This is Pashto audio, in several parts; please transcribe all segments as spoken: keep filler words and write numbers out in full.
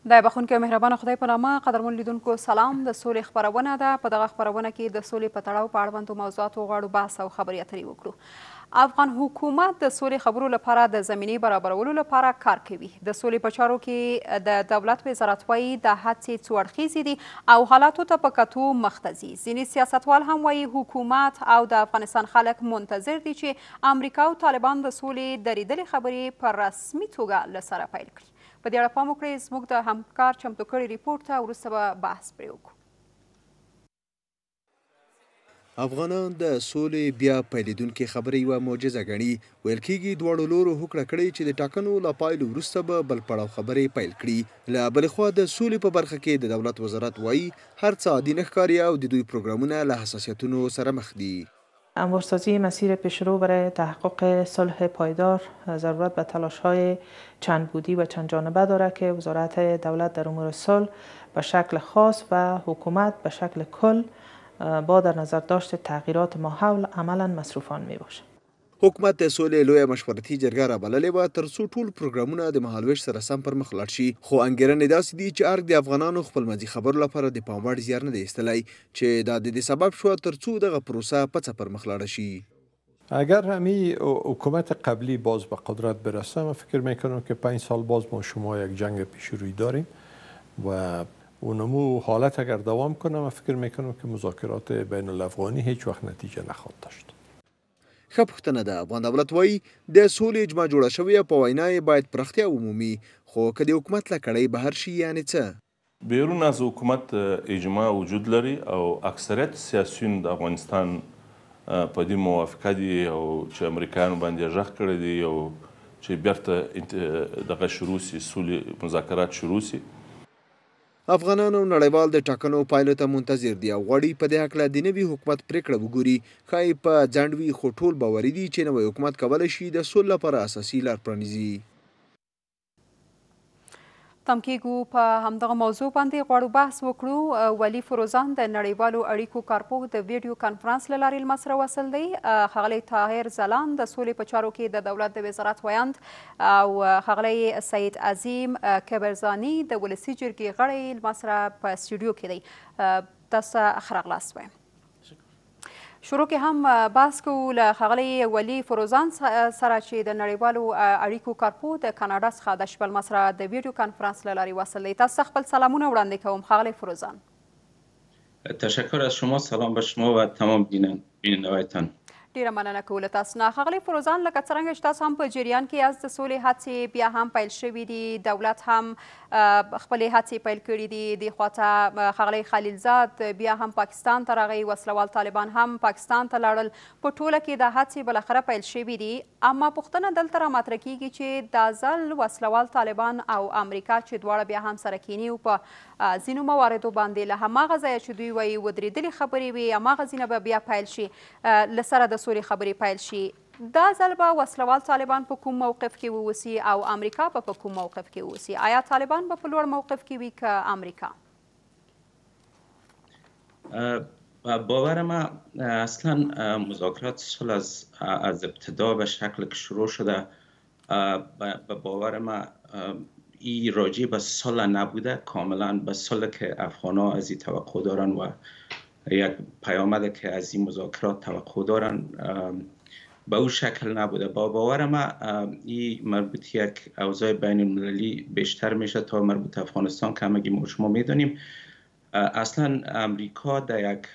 د بخونکو مهربانه خدای په نامه قدرمن لیدونکو سلام. د سولې خپرونه ده. په دغه خپرونه کې د سولې په تړاو په اړوندو موضوعاتو غواړو بحث او خبرې اترې وکړو. افغان حکومت د سولې خبرو لپاره د زمینې برابرولو لپاره کار کوي. د سولې په چارو کې د دولت وزارت وایي د هڅې څو اړخیزې دي او حالاتو ته په کتو مخ ته ځي. ځینې سیاستوال هم وایي حکومت او د افغانستان خلک منتظر دي چې امریکا او طالبان د سولې درېدلې خبرې په رسمي توګه له سره پیل کړي. په دې اړه پام وکړئ. زموږ د همکار چمتو کړي ریپورټ ته وروسته به بحث پرې وکړو. افغانان د سولې بیا پیلېدونکې خبرې یوه معجزه ګڼي. ویل کېږي دواړو لورو هوکړه کړې چې د ټاکنو له پایلو وروسته به بل پړاو خبرې پیل کړي. له بلې خوا د سولې په برخه کې د دولت وزارت وایي هر څه عادي نه ښکاري او د دوی پروګرامونه له حساسیتونو سره مخ دي. هموارسازی مسیر پیشرو برای تحقق صلح پایدار ضرورت به تلاش‌های چند بودی و چند جانبه دارد که وزارت دولت در امور صلح به شکل خاص و حکومت به شکل کل با در نظر داشت تغییرات ماحول عملا مصروفان می باشد. حکومت د سولې لویه مشورتي جرګه رابللې وه تر څو ټول پروګرامونه د مهالویش سره سم پر مخ لاړ شي، خو انګېرنې داسې دي چې ارګ د افغانانو خپلمنځي خبرو لپاره د پام وړ زیار نه دی ایستلی چې دا د دې سبب شوه تر څو دغه پروسه پڅه پر مخ لاړه شي. اگر همین حکومت قبلی باز به قدرت برسه من فکر میکنم که پنج سال باز ما شما یک جنگ پیشروی داریم و اونمو حالت اگر دوام کنه من فکر میکنم که مذاکرات بین الافغانی هیچ وقت نتیجه نخواهد داشت. ښه پوښتنه ده. افغان دولت وایي د سولې اجماع جوړه شوې په وینا یې باید پراختیا ومومي، خو که د حکومت له کړۍ بهر شي یعنې څه؟ بیرون از حکومت اجماع وجود لري او اکثریت سیاسیون د افغانستان په دې موافقه دي او چې امریکایانو باندې غږ کړی دی او چې بیرته دغه شروع سي سولې مذاکرات شروع سي. افغانان او نړیوال د ټاکنو پایلو ته منتظر دي او غواړي په دې هکله د نوي حکومت پریکړه وګوري. ښایي په ځنډ وي خو ټول باوري دي چې نوی حکومت کولی شي د سولې لپاره اساسي لار پرانیزي. تم کېږو په همدغه موضوع باندې غواړو بحث وکړو. ولي فروزان د نړیوالو اړیکو کارپوه د ویډیو کانفرنس له لارې له سره وصل دی. ښاغلی طاهر ځلاند د سولې په چارو کې د دولت د وزارت ویاند او ښاغلی سید عظیم کبرزاني د ولسي جرګې غړی له سره په سټوډیو کې دی. تاسو ته ښه راغلاست وایم. شروع کې هم بحث کوو له ښاغلي ولي فروزان سره چې د نړیوالو اړیکو کارپوه د کاناډا څخه د شپه لمر سره د ویډیو کانفرنس له لارې وصل دی. تاسو خپل سلامونه وړاندې کوم ښاغلی فروزان. تشکر از شما. سلام به شما و تمام بینندگانتان. ډیره مننه کوو له تاسو نه. ښاغلی فروزان لکه څرنګه چې تاسو هم په جریان کې یاست د سولې هڅې بیا هم پیل شوي دي. دولت هم خپلې هڅې پیل کړي دي. دې خواته ښاغلی خلیلزاد بیا هم پاکستان ته راغی، وسلوال طالبان هم پاکستان ته لاړل. په ټوله کې د هڅې بالاخره پیل شوي دي. اما پوښتنه دلته رامطرح کېږي چې دا ځل وسلوال طالبان او امریکا چې دواړه بیا هم سره کیني او په ځینو مواردو باندې له هماغه ځایه چې دوی وایي ودرېدلې خبرې وي هماغه ځینه به بیا پیل شي له سره د سولې خبرې پیل شي. دا ځل به وسلوال طالبان په کوم موقف کې واوسي او امریکا به په کوم موقف کې واوسي؟ آیا طالبان به په لوړ موقف کې وي که امریکا؟ باور ما اصلا مذاکرات صلح از از ابتدا به شکل که شروع شده به باور ما این راجع به صلح نبوده، کاملا به صلح که افغان‌ها از این توقع دارن و یک پیامده که از این مذاکرات توقع دارن به اون شکل نبوده. با باور ما این مربوط یک اوضاع بین المللی بیشتر میشه تا مربوط افغانستان که همگی ما شما میدونیم. اصلا امریکا در یک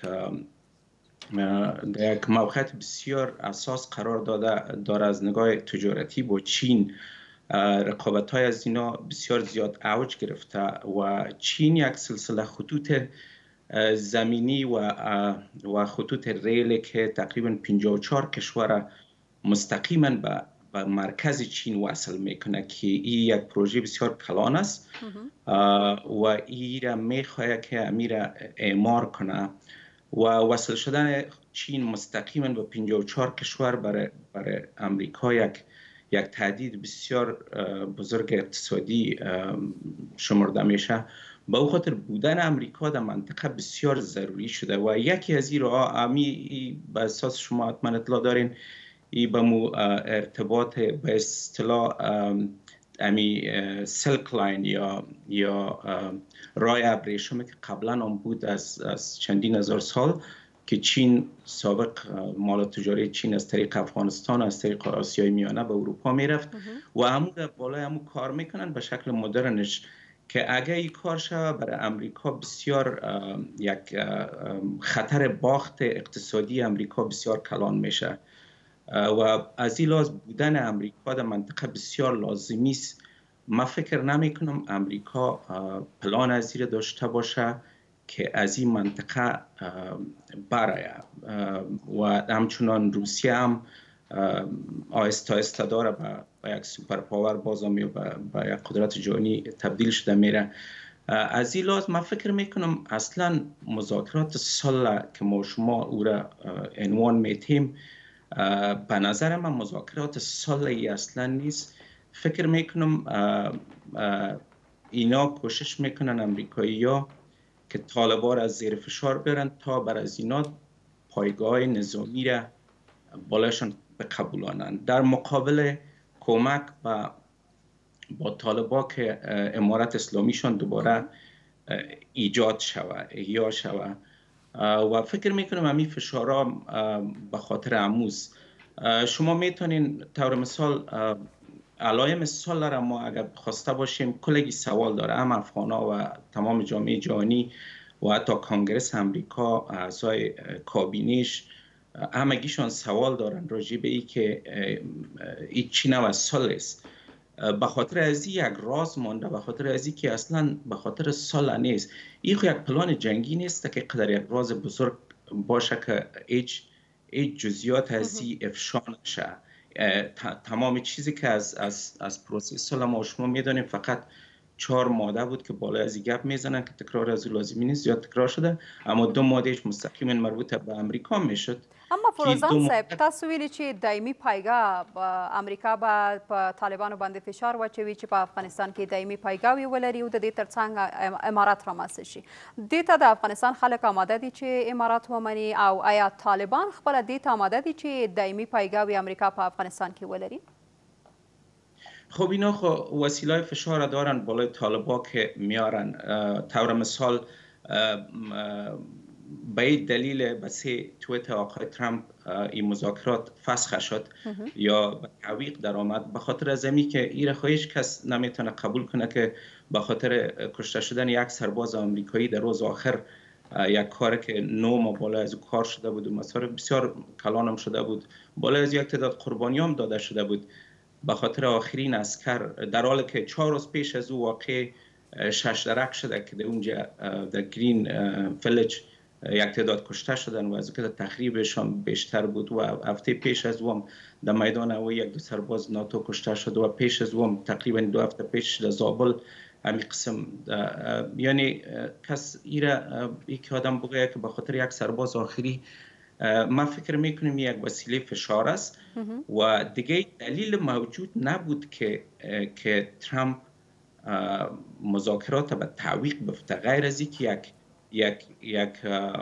در یک موقعیت بسیار اساس قرار داده داره از نگاه تجارتی با چین. رقابت های از اینا بسیار زیاد اوج گرفته و چین یک سلسله خطوط زمینی و و خطوط ریل که تقریبا پنجاه و چهار کشور مستقیما به به مرکز چین وصل میکنه که این یک پروژه بسیار کلان است و این را میخواهد که امیر اعمار کنه و وصل شدن چین مستقیما به پنجاه و چهار کشور برای برای امریکا یک یک تهدید بسیار بزرگ اقتصادی شمرده میشه. به او خاطر بودن امریکا در منطقه بسیار ضروری شده و یکی از این راه امی به اساس شما حتما اطلاع دارین ای به مو ارتباط به اصطلاح امی سلک لاین یا یا راه ابریشمی که قبلا هم بود از از چندین هزار سال که چین سابق مال تجاری چین از طریق افغانستان از طریق آسیای میانه به اروپا میرفت و همون در بالای همون کار میکنن به شکل مدرنش که اگه این کار شود برای امریکا بسیار یک خطر باخت اقتصادی امریکا بسیار کلان میشه و از این لحاظ بودن امریکا در منطقه بسیار لازمی است. من فکر نمی کنم امریکا پلان از این داشته باشه که از این منطقه برای و همچنان روسیه هم آهسته آهسته داره به یک سوپر پاور بازم به یک قدرت جهانی تبدیل شده میره. از این لحاظ من فکر میکنم اصلا مذاکرات سوله که ما شما او را عنوان میتیم به نظر من مذاکرات سوله اصلا نیست. فکر میکنم اینا کوشش میکنن امریکایی ها که طالبان از زیر فشار برن تا بر از اینا پایگاه نظامی را بالاشان بقبولانن در مقابل کمک با با طالبان که امارت اسلامیشان دوباره ایجاد شوه احیا شوه و فکر میکنم همین فشارها به خاطر اموز شما میتونین طور مثال علائم سال را ما اگر خواسته باشیم کلگی سوال داره هم افغانا و تمام جامعه جهانی و حتی کانگرس امریکا اعضای کابینیش همگیشان سوال دارن راجع به ای که این چی نوع سال است. به خاطر از یک راز مانده به خاطر از این که اصلا به خاطر سال نیست. این یک پلان جنگی نیست که قدر یک راز بزرگ باشه که هیچ هیچ جزئیات از این افشا نشه. تمام چیزی که از از از پروسه سال ما شما میدونیم فقط چهار ماده بود که بالای از گپ میزنن که تکرار از لازمی نیست زیاد تکرار شده اما دو مادهش مستقیما مربوط به امریکا میشد. اما فروزان صاحب تاسو ویلي چې دایمي پایگاه امریکا به په طالبانو باندې فشار واچوي چې په افغانستان کې دایمي پایگاهوي ولري او د دې ترڅنګ امارات رامنځته شي. دې ته د افغانستان خلک آماده دي چې امارات ومني او آیا طالبان خپله دې ته آماده دي چې دایمي پایگاهوي امریکا په افغانستان کې ولري؟ خب اینا خو وسیله فشار دارن بالای طالبان که میارن. طور مثال به این دلیل بسه تویت آقای ترامپ این مذاکرات فسخ شد یا به تعویق در آمد به خاطر از امی که این را هیچ کس نمیتونه قبول کنه که به خاطر کشته شدن یک سرباز آمریکایی در روز آخر یک کار که نو ما بالا از کار شده بود و مسار بسیار کلانم شده بود بالا از یک تعداد قربانی هم داده شده بود به خاطر آخرین عسکر در حالی که چهار روز پیش از او واقع شش درک شده که در اونجا در گرین ویلیج یک تعداد کشته شدن و از که تخریبشان بیشتر بود و هفته پیش از او هم در میدان او یک دو سرباز ناتو کشته شد و پیش از او هم تقریبا دو هفته پیش در زابل همین قسم یعنی کس ایره یک آدم بگه که به خاطر یک سرباز آخری ما فکر میکنیم یک وسیله فشار است و دیگه دلیل موجود نبود که که ترامپ مذاکرات به تعویق بفته غیر از اینکه یک یک یک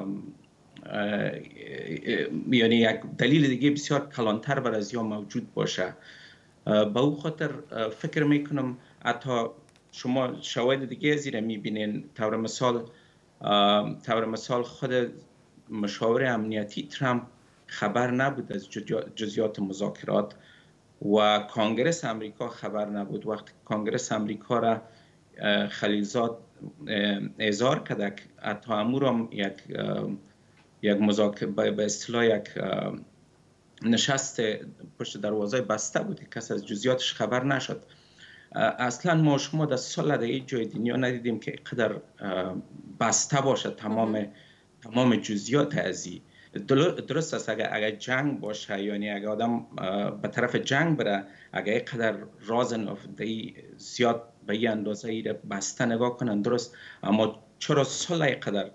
یعنی یک دلیل دیگه بسیار کلانتر بر از یا موجود باشه. با او خاطر فکر میکنم حتی شما شواهد دیگه زیر میبینین طور مثال طور مثال خود مشاور امنیتی ترامپ خبر نبود از جزئیات مذاکرات و کانگرس امریکا خبر نبود. وقتی کانگرس امریکا را خلیلزاد اظهار کرده که حتی امورم یک یک مذاکره به اصطلاح یک نشست پشت دروازه بسته بود که کس از جزئیاتش خبر نشد. اصلا ما شما در سال در یک جای دنیا ندیدیم که قدر بسته باشه تمام تمام جزئیات ازی. درست است اگر اگر جنگ باشه یعنی اگر آدم به طرف جنگ بره اگر یک قدر راز نافته زیاد به این اندازه ای بسته نگاه کنن درست اما چرا سال یک قدر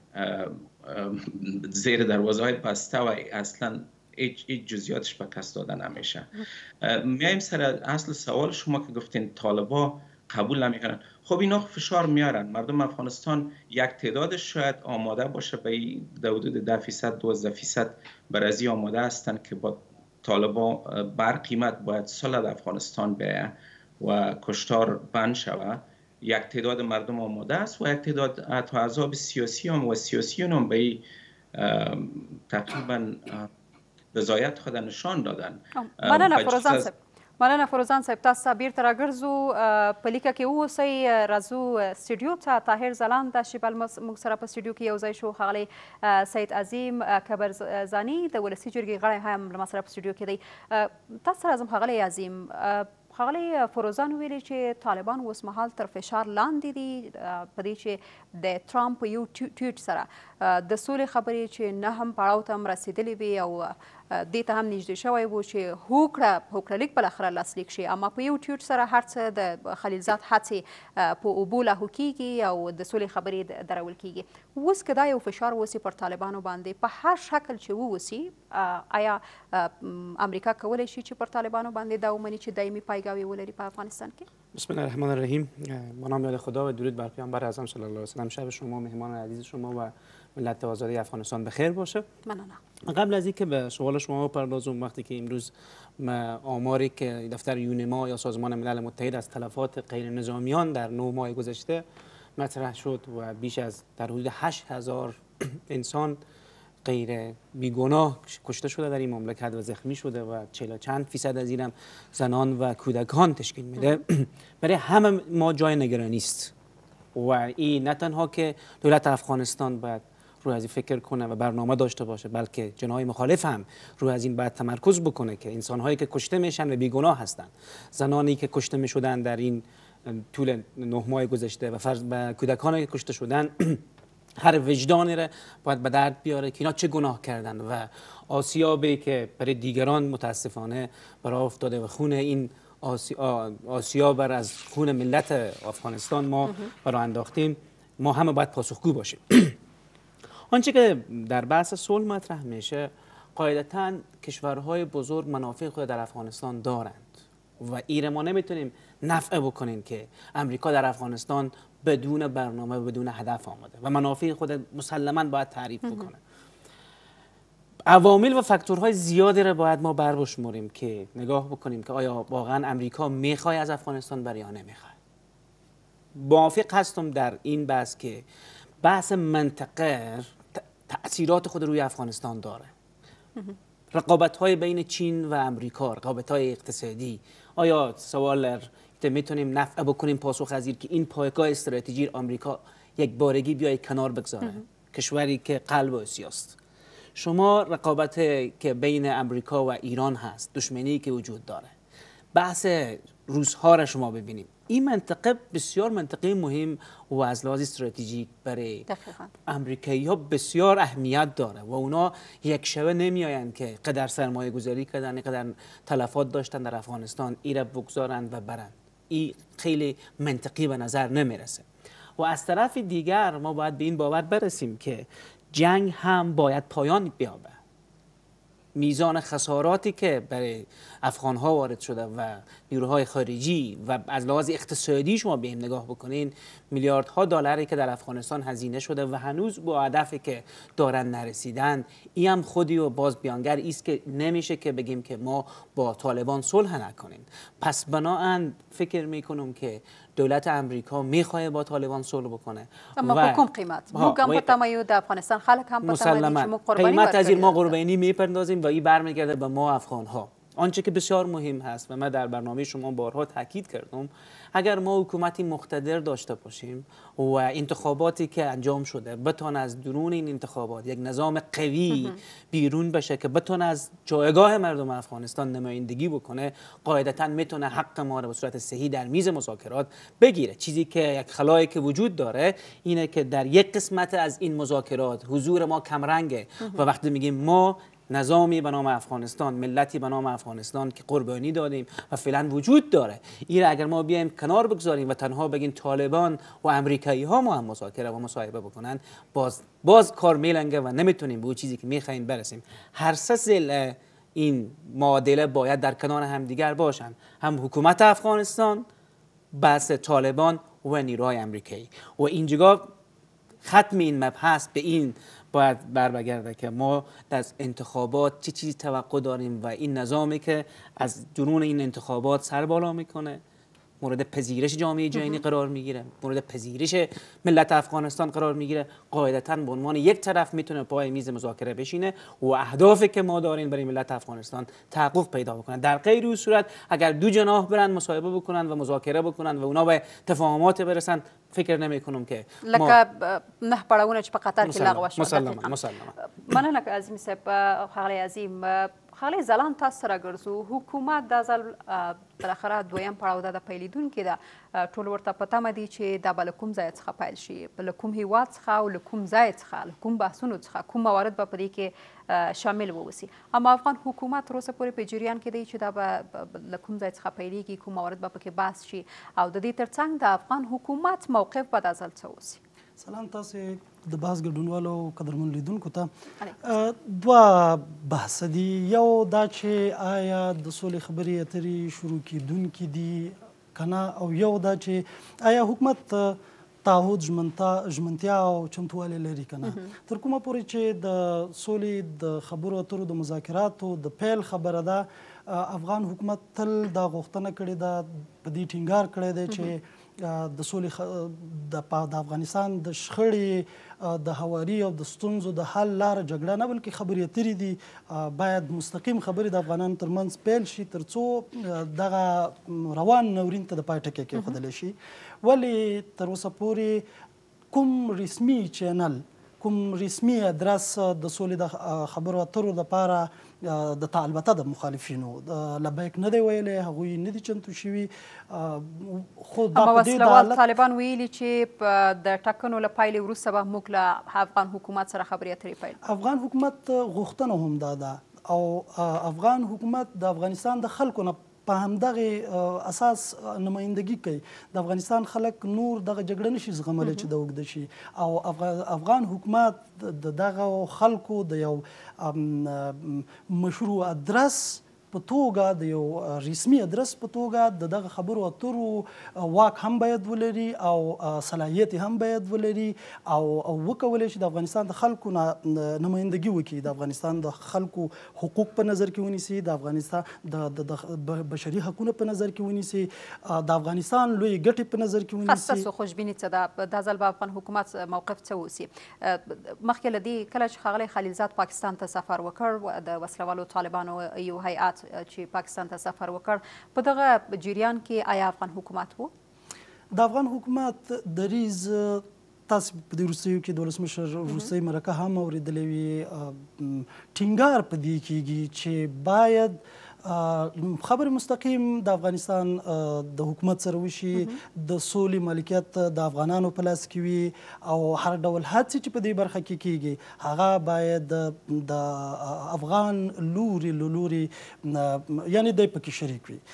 زیر دروازه های بسته و اصلا هیچ جزئیاتش به کس داده نمیشه. میایم سر اصل سوال شما که گفتین طالبا قبول نمیکنن. خب اینا فشار میارن. مردم افغانستان یک تعدادش شاید آماده باشه به حدود ده فیصد دوازده فیصد برازی آماده هستن که با طالبان بر قیمت باید سال افغانستان بیایه و کشتار بند شود، یک تعداد مردم آماده است و یک تعداد حتی احزاب سیاسی هم و سیاسیون هم به تقریبا رضایت خود نشان دادن. مننه فروزان صاحب. مننه فروزان صاحب، تاسو بیرته راګرځو په لیکه کې اوسئ. راځو سټوډیو ته. طاهر ځلاند د شیبل موږ سره په سټوډیو کې یو ځای شو. ښاغلی سید عظیم کبرزاني د ولسي جرګې غړی هم له ما سره په سټوډیو کې دی. تاسو سره راځم ښاغلی عظیم. ښاغلی فروزان ویلي چې طالبان اوس مهال تر فشار لاندې دي په دې چې د ټرامپ په یو ټویټ سره د سولې خبرې چې نه هم پړاو ته هم رسېدلې وي او دې ته هم نږدې شوی و چې هوکړه هوکړهلیک بالاخره لاسلیک شي، اما په یو ټویټ سره هر څه د خلیلزاد هڅې په اوبو لاهو کیږي او د سولې خبرې درول کیږي. اوس که دا یو فشار وسي پر طالبانو باندې په هر شکل چې ووسي، آیا امریکا کولی شي چې پر طالبانو باندې دا ومني چې دایمي پایگاهی ولري په افغانستان کې؟ بسم الله الرحمن الرحیم. با نام یاد خدا و درود بر پیامبر اعظم صلی الله علیه و سلم. شب شما، مهمان عزیز شما و ملت آزادی افغانستان بخیر باشه. ممنونم. قبل از اینکه به سوال شما بپردازم، وقتی که امروز آماری که دفتر یونما یا سازمان ملل متحد از تلفات غیر نظامیان در نه ماه گذشته مطرح شد و بیش از در حدود هشت هزار انسان غیر بیگناه کشته شده در این مملکت و زخمی شده و چهل چند فیصد از اینم زنان و کودکان تشکیل میده، برای همه ما جای نگرانی است. و این نه تنها که دولت افغانستان باید روی از این فکر کنه و برنامه داشته باشه، بلکه جناح مخالف هم روی از این باید تمرکز بکنه که انسان‌هایی که کشته میشن و بیگناه هستند، زنانی که کشته میشدن در این طول نه ماه گذشته و فرض و کودکانی که کشته شدن، هر وجدانی را باید به درد بیاره که اینا چه گناه کردن و آسیابی که برای دیگران متاسفانه برای افتاده و خون این آسیا بر از خون ملت افغانستان ما برای انداختیم، ما همه باید پاسخگو باشیم. آنچه که در بحث صلح مطرح میشه، قاعدتاً کشورهای بزرگ منافع خود در افغانستان دارند و ایره ما نمیتونیم نفع بکنیم که امریکا در افغانستان بدون برنامه و بدون هدف آمده و منافع خود مسلماً باید تعریف بکنه. عوامل و فاکتورهای زیادی را باید ما بربشمریم که نگاه بکنیم که آیا واقعاً امریکا میخواد از افغانستان بره یا نمیخواد. موافق هستم در این بحث که بحث منطقه تأثیرات خود روی افغانستان داره. رقابت‌های بین چین و امریکا، رقابت‌های اقتصادی، آیا سوال میتونیم نفع بکنیم پاسخ از که این پایگاه استراتژی آمریکا یک بارگی بیای کنار بگذاره؟ کشوری که قلب آسیاست. شما رقابت که بین امریکا و ایران هست، دشمنی که وجود داره، بحث روزها را شما ببینیم، این منطقه بسیار منطقه مهم و از لحاظ استراتژیک برای امریکایی ها بسیار اهمیت داره و اونا یک شبه نمی آیند که قدر سرمایه گذاری کردن، قدر تلفات داشتن در افغانستان ایره بگذارند و برند. این خیلی منطقی به نظر نمیرسه. و از طرف دیگر ما باید به این باور برسیم که جنگ هم باید پایان بیابه. میزان خساراتی که برای افغان‌ها وارد شده و نیروهای خارجی و از لحاظ اقتصادی شما به این نگاه بکنین، میلیاردها دلاری که در افغانستان هزینه شده و هنوز با هدفی که دارن نرسیدن، این هم خودی و باز بیانگر است که نمیشه که بگیم که ما با طالبان صلح نکنیم. پس بنابراین فکر میکنم که دولت امریکا میخواد با طالبان صلح بکنه. اما به کوم قیمت؟ موږ هم په تمایو د افغانستان خلک هم په تمایو چې موږ قربانی قیمت از این ما قربانی میپردازیم و این برمیگرده به ما افغان ها. آنچه که بسیار مهم هست و من در برنامه شما بارها تاکید کردم، اگر ما حکومتی مقتدر داشته باشیم و انتخاباتی که انجام شده بتونه از درون این انتخابات یک نظام قوی بیرون بشه که بتونه از جایگاه مردم افغانستان نمایندگی بکنه، قاعدتاً میتونه حق ما رو به صورت صحیح در میز مذاکرات بگیره. چیزی که یک خلایی که وجود داره اینه که در یک قسمت از این مذاکرات حضور ما کمرنگه و وقتی میگیم ما، نظامی به نام افغانستان، ملتی به نام افغانستان که قربانی دادیم و فعلا وجود داره، این اگر ما بیایم کنار بگذاریم و تنها بگیم طالبان و امریکایی ها ما هم مذاکره و مصاحبه بکنن، باز باز کار میلنگه و نمیتونیم به اون چیزی که میخوایم برسیم. هر سه ضلع این معادله باید در کنار هم دیگر باشن، هم حکومت افغانستان، بحث طالبان و نیروهای امریکایی. و اینجا ختم این مبحث به این باید برگرده که ما در انتخابات چه چیزی توقع داریم و این نظامی که از درون این انتخابات سر بالا میکنه مورد پذیرش جامعه جهانی قرار میگیره، مورد پذیرش ملت افغانستان قرار میگیره، قاعدتاً به عنوان یک طرف میتونه پای میز مذاکره بشینه و اهدافی که ما داریم برای ملت افغانستان تحقق پیدا بکنه. در غیر این صورت اگر دو جناح برن مصاحبه بکنن و مذاکره بکنن و اونا به تفاهمات برسن، فکر نمی کنم که لکه نه پړاوونه چې په قطر کې لغوه شول. مسلما مسلما مننه عظیم صاحب. ښاغلی عظیم، ښاغلی ځلاند تاسو سره ګرځو. حکومت دا ځل بالاخره دویم پړاو ده د پیلېدونکي ده، ټول ورته په تمه دي چې دا به له کوم ځای څخه پیل شي، له کوم هیواد څخه او له کوم ځای څخه، له کوم بحثونو څخه، کوم موارد به په دې کې شامل واوسي. اما افغان حکومت تر اوسه پورې په جریان کې دی چې دا به له کوم ځای څخه پیلېږي، کوم موارد به پکې بحث شي او د دې ترڅنګ د افغان حکومت موقف به دا ځل څه اوسي. سلام تاسې د بحث ګډونوالو قدرمن لیدونکو ته. دوه بحث دي، یو دا چې آیا د سولې خبرې اترې شروع کیدونکي دي که نه، او یو دا چې آیا حکومت تعهد ژمنتیا او چمتووالی لري که نه. تر کومه پورې چې د سولې د خبرو اترو د مذاکراتو د پیل خبره ده، افغان حکومت تل دا غوښتنه کړې ده، په دې ټینګار کړی دی چې د سولې د افغانستان د شخړې د هواري او د ستونزو د حل لاره جګړه نه بلکې خبرې اترې دي. باید مستقیم خبرې د افغانانو ترمنځ پیل شي تر څو دغه روان ناورین ته د پای ټکی کېښودلی شي. ولې تر اوسه پورې کوم رسمي چینل، کوم رسمي ادرس د سولې د خبرو اترو دپاره د البته د مخالفینو لبیک نه دی ویلی، هغوی نه دي چمتو شوي. خو دا اما په دې وسلوال طالبان ویلي چې د ټاکنو له پایلې وروسته به موږ له افغان حکومت سره خبرې اترې پیل. افغان حکومت غوښتنه هم دا ده او افغان حکومت د افغانستان د خلکو نه په همدغه اساس نمایندګي کوي. د افغانستان خلک نور دغه جګړه نشي زغملی چې د اوږده شي، او افغان حکومت د دغه خلکو د یو مشروع ادرس په توګه، د یو رسمي ادرس په توګه د دغه خبرو اترو واک هم باید ولري او صلاحیت هم باید ولري او وکولی شي د افغانستان د خلکو نمایندګي وکړي، د افغانستان د خلکو حقوق په نظر کې ونیسي، د افغانستان د بشري حقونه په نظر کې ونیسي، د افغانستان لوی ګټې په نظر کې ونیسي. ستاسو خوشبیني څه ده؟ دا ځل به افغان حکومت موقف څه اوسي؟ مخکې له دې کله چې ښاغلی خلیلزاد پاکستان ته سفر وکړ، د وسلوالو طالبانو یو هیئات چې پاکستان ته سفر وکړ، په دغه جریان کې آیا افغان حکومت و؟ د افغان حکومت دریځ تاسو په دې وروستیو کې د ولسمشر وروستۍ مرکه هم اورېدلې وي، ټینګار په دې کېږي چې باید خبر مستقیم د افغانستان د حکومت سره وشي، د سولې مالکیت د افغانانو په لاس کې وي او هر ډول هڅې چې په دې برخه کې کېږي هغه باید د افغان لوري له لوري یعنې دی پکې شریک وي.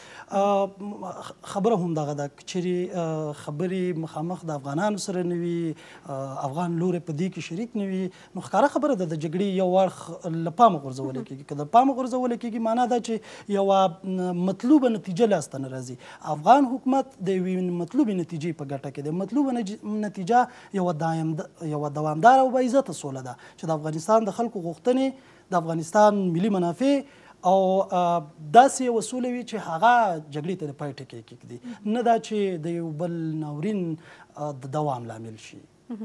خبره هم دغه ده که چیرې خبرې مخامخ د افغانانو سره نه وي، افغان لوری په دې کې شریک نه وي، نو ښکاره خبره ده د جګړې یو اړخ له پامه غورځولی کېږي. که د پامه غورځولی کېږي معنا ده چې یوه مطلوبه نتیجه لاسته نه راځي. افغان حکومت د یوې مطلوبې نتیجې په ګټه کې دی. مطلوبه نتیجه یوه دوامداره او باعزته سوله ده چې د افغانستان د خلکو غوښتنې، د افغانستان ملي منافع او داسې یوه سوله وي چې هغه جګړې ته د پای ټکی کېږدي، نه دا چې د یو بل ناورین د دوام لامل شي.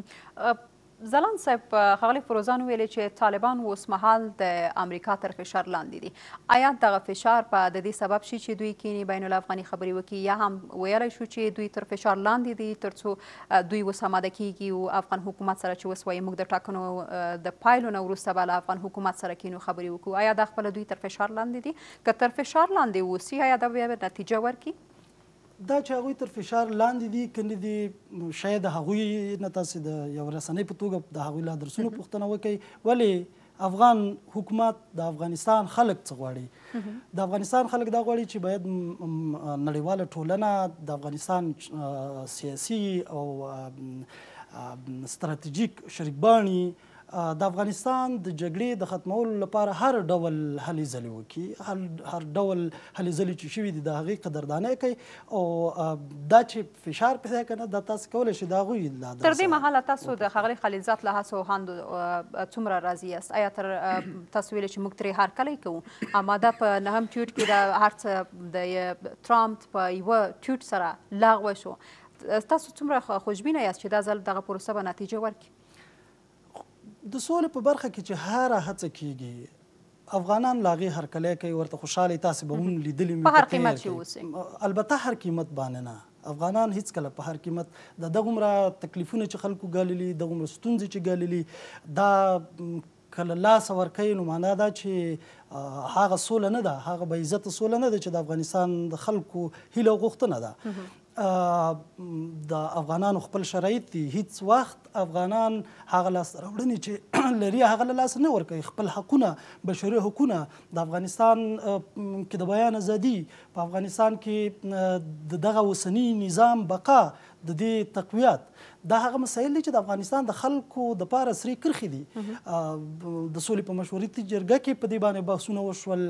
ځلاند صاحب، ښاغلي فروزان ویلي چې طالبان اوس مهال د امریکا تر فشار لاندې دي. آیا دغه فشار به د دې سبب شي چې دوی کینی بین الافغاني خبرې وکړي، یا هم ویلی شو چې دوی تر فشار لاندې دي تر څو دوی اوس اماده کیږي او افغان حکومت سره چې اوس وایي موږ د ټاکنو د پایلو نه وروسته به له افغان حکومت سره کینو خبرې وکړو؟ آیا دا خپله دوی تر فشار لاندې دي؟ که تر فشار لاندې اوسي آیا دا بیا نتیجه ورکړي؟ دا چې هغوی تر فشار لاندې دي که نه دي، شاید د هغوی نه تاسې د یو رسنۍ په توګه د هغوی له ادرسونو پوښتنه وکړئ. ولې افغان حکومت د افغانستان خلک څه غواړي؟ د افغانستان خلک دا غواړي چې باید نړیواله ټولنه د افغانستان سیاسي او ستراتیژیک شریکباني د افغانستان د جګړې د ختمولو لپاره هر ډول هلې ځلې وکړي، هر ډول هلې ځلې چې شوي دي د هغې قدردانۍ کوي او دا چې فشار پیدا که نه دا تاسو کولی شئ د هغوی تر دې مهاله تاسو د ښاغلي خلیلزاد له هڅو هاندو څومره راضي یاست؟ آیا تر تاسو ویلې چې موږ ترې هرکلی کوو، اما دا په نهم ټویټ کې د هر څه د ټرامپ په یوه ټویټ سره لغوه شو، تاسو څومره خوشبینه یاست چې دا ځل دغه پروسه به نتیجه ورکړي؟ د سولې په برخه کې چې هره هڅه کیږي افغانان له هغې هرکلی کوي، ورته خوشحاله تاسې به هم لیدلي په هر قیمت چې اوسئ. البته هر قیمت باندې نه، افغانان هیڅکله په هر قیمت د دغومره تکلیفونه چې خلکو ګاللي، دغومره ستونزې چې ګاللي، دا کله لاس ورکوي نو معنا دا چې هغه سوله نه ده، هغه به عزته سوله نه ده چې د افغانستان د خلکو هیله او غوښتنه ده. د افغانانو خپل شرایط دي، هیڅ وخت افغانان هغه لاسته راوړنې چې لري هغه له لاسه نه ورکوي. خپل حقونه، بشري حقونه، د افغانستان کې د بیان ازادي، په افغانستان کې د دغه اوسني نظام بقا، د دې تقویت، دا هغه مسایل دي چې د افغانستان د خلکو دپاره سرې کرښې دي. د سولې په مشورتي جرګه کې په دې باندې بحثونه وشول،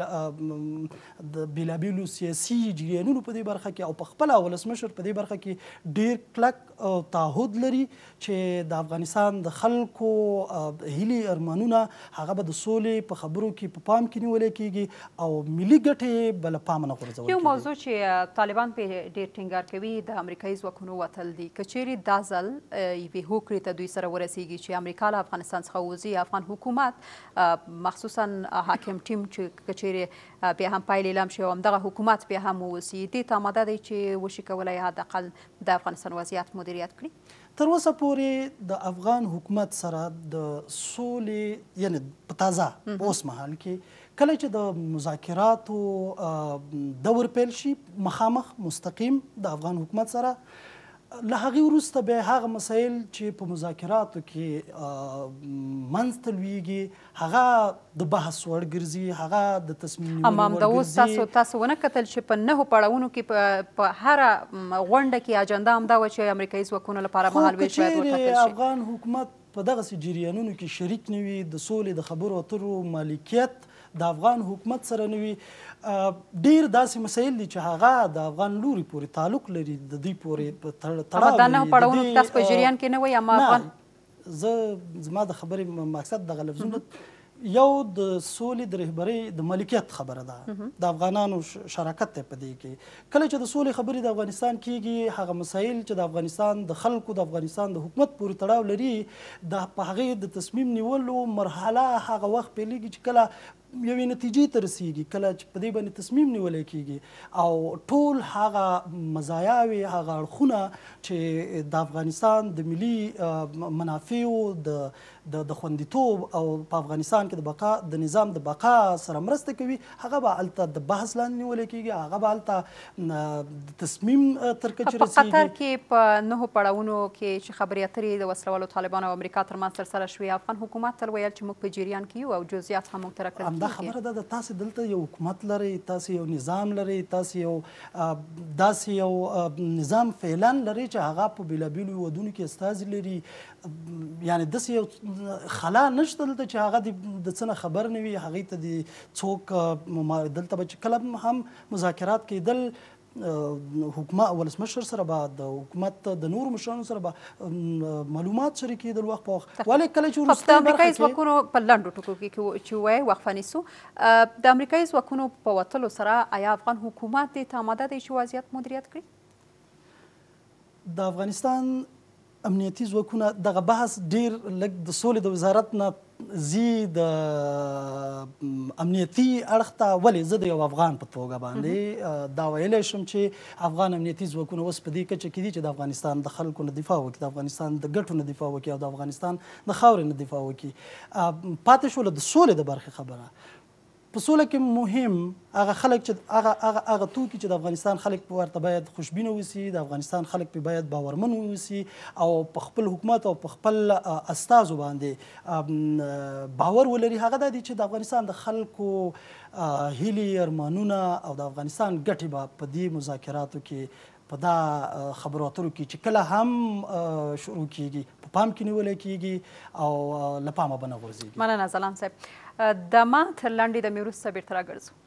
د بېلابېلو سیاسي جریانونو په دې برخه کې او په خپله ولسمشر په دې برخه کې ډېر کلک تعهد لري چې د افغانستان د خلکو هیلې ارمانونه هغه به د سولې په خبرو کې په پام کې نیولی کېږي او ملي ګټې به له پامه نه غورځول کېږي. یو موضوع چې طالبان پرې ډېر ټینګار کوي د امریکایي ځواکونو وتل دي، که چیرې دا ځل یوې هوکړې ته دوی سره ورسیږي چې امریکا له افغانستان څخه وځي، افغان حکومت مخصوصا حاکم ټیم چې که چیرې بیا هم پایلې اعلام شي او همدغه حکومت بیا هم ووسي، دې ته آماده دی چې وشي کولی حداقل د افغانستان وضعیت مدیریت کړي؟ تر اوسه پورې د افغان حکومت سره د سولې یعنې په تازه په اوس مهال کې کله چې د مذاکراتو دور پیل شي مخامخ مستقیم د افغان حکومت سره، له هغې وروسته بیا هغه مسایل چې په مذاکراتو کې منځته لویږي هغه د بحث وړ ګرځي، هغه د تصمیم نیولو وړ ګرځي. اما همدا اوس تاسو تاسو ونه کتل چې په نهو پړاوونو کې په هره غونډه کې اجنډا همدا وه چې امریکایي ځواکونو لپاره مهالویش باید وټاکل شي. افغان حکومت په دغسې جریانونو کې شریک نه وي، د سولې د خبرو اترو مالکیت د افغان حکومت سره نه وي، ډېر داسې مسایل دي چې هغه د افغان لوري پورې تعلق لري، د دوی پورې تړاو لري. دا نهو پړاوونو کې تاسو په جریان کې نه وئ؟ اما افغان زه زما د خبرې مقصد دغه لفظونه یو د سولې د رهبرۍ د مالکیت خبره ده، د افغانانو شراکت دی په دې کې. کله چې د سولې خبرې د افغانستان کېږي، هغه مسایل چې د افغانستان د خلکو د افغانستان د حکومت پورې تړاو لري، د په هغې د تصمیم نیولو مرحله هغه وخت پیلېږي چې کله یوې نتیجې ته رسیږي، کله چې په دې باندې تصمیم نیولی کېږي او ټول هغه مزایاوې، هغه اړخونه چې د افغانستان د ملي منافعو د خوندیتوب او په افغانستان کې د بقا د نظام د بقا سره مرسته کوي، هغه به هلته د بحث لاندې نیولی کېږي، هغه به هلته د تصمیم تر کچې رسیږي. په قطر کې په نهو پړاوونو کې چې خبرې اترې د وسلوالو طالبانو او امریکا ترمنځ ترسره شوې، افغان حکومت تل ویل چې موږ په جریان کې یو او جزئیات هم موږ ته راکړل. دا خبره ده، تاسې دلته یو حکومت لرئ، تاسې یو نظام لرئ، تاسې یو داسې یو نظام فعلا لرئ چې هغه په بېلابېلو هېوادونو کې استازي لري، یعنې داسې یو خلا نشته دلته چې هغه د څه نه خبر نه وي، هغې ته د څوک دلته به چې کله هم مذاکرات کېدل حکومت ولسمشر سره به د حکومت د نورو مشرانو سره به معلومات شریکېدل وخت په وخت. ولې کله چې وروستۍ د امریکایي ځواکونو په لنډو ټکو کې چې ووایي وقفه نیسو، د امریکایي ځواکونو په وتلو سره آیا افغان حکومت دې ته آماده دی چې وضعیت مدیریت کړي؟ د افغانستان امنیتي ځواکونه دغه بحث ډېر لږ د سولې د وزارت نه زی د امنیتي اړخ ته. ولې زه د یو افغان په توګه باندې دا ویلی شم چې افغان امنیتي ځواکونه اوس په دې کچه کې دي چې د افغانستان د خلکو نه دفاع وکړي، د افغانستان د ګټو نه دفاع وکړي او د افغانستان د خاورې نه دفاع وکړي. پاتې شوله د سولې د برخې خبره. په سوله کې مهم هغه خلک چې هغه هغه توکي چې د افغانستان خلک په ورته باید خوشبینه اوسي، د افغانستان خلک په باید باورمن اوسي او په خپل حکومت او په خپل استازو باندې باور ولري. هغه دا دي چې د افغانستان د خلکو هیلې، ارمانونه او د افغانستان ګټې به په دې مذاکراتو کې په دا خبرو اترو کې چې کله هم شروع کیږي په پام کې نیول کیږي او له پامه به نه غورځېږي. مننه ځلاند صاحب. د ما تر لنډې دمې وروسته بېرته راګرځو.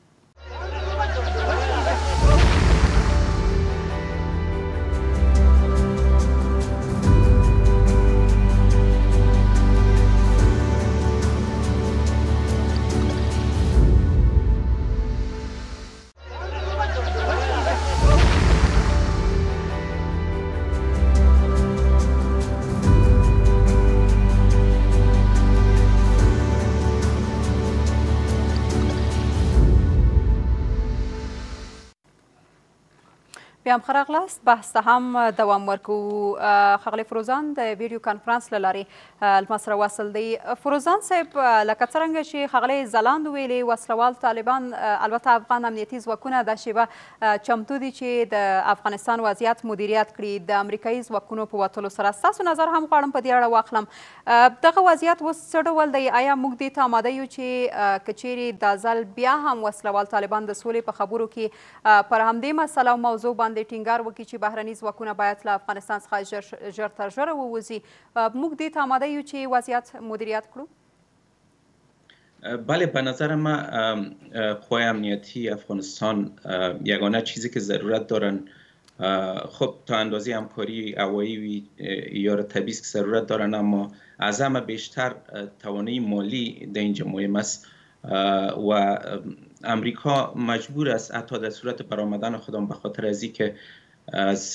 بیا هم ښه راغلاست. بحث ته هم دوام ورکوو. ښاغلی فروزان د ویډیو کانفرانس له لارې له ما سره وصل دی. فروزان صاحب، لکه څرنګه چې ښاغلی ځلاند ویلې، وسلوال طالبان البته افغان امنیتي ځواکونه دا شیبه چمتو دي چې د افغانستان وضعیت مدیریت کړي د امریکایي ځواکونو په وتلو سره. ستاسو نظر هم غواړم په دې اړه واخلم. دغه وضعیت اوس څه ډول دی؟ آیا موږ دې ته آماده یو چې که چیرې دا ځل بیا هم وسلوال طالبان د سولې په خبرو کې پر همدې مسله او موضوع باندې د ټینګار وکړي چې بهرني ځواکونه باید له افغانستان څخه ژر تر ژره ووځي، موږ دې ته آماده یو چې وضعیت مدیریت کړو؟ بله، به نظر ما قوای امنیتی افغانستان یگانه چیزی که ضرورت دارن خب تا اندازه همکاری هوایی یا طبیعی که ضرورت دارن، اما از همه بیشتر توانایی مالی در اینجا مهم است و امریکا مجبور است حتی در صورت برآمدن خودم به خاطر از اینکه از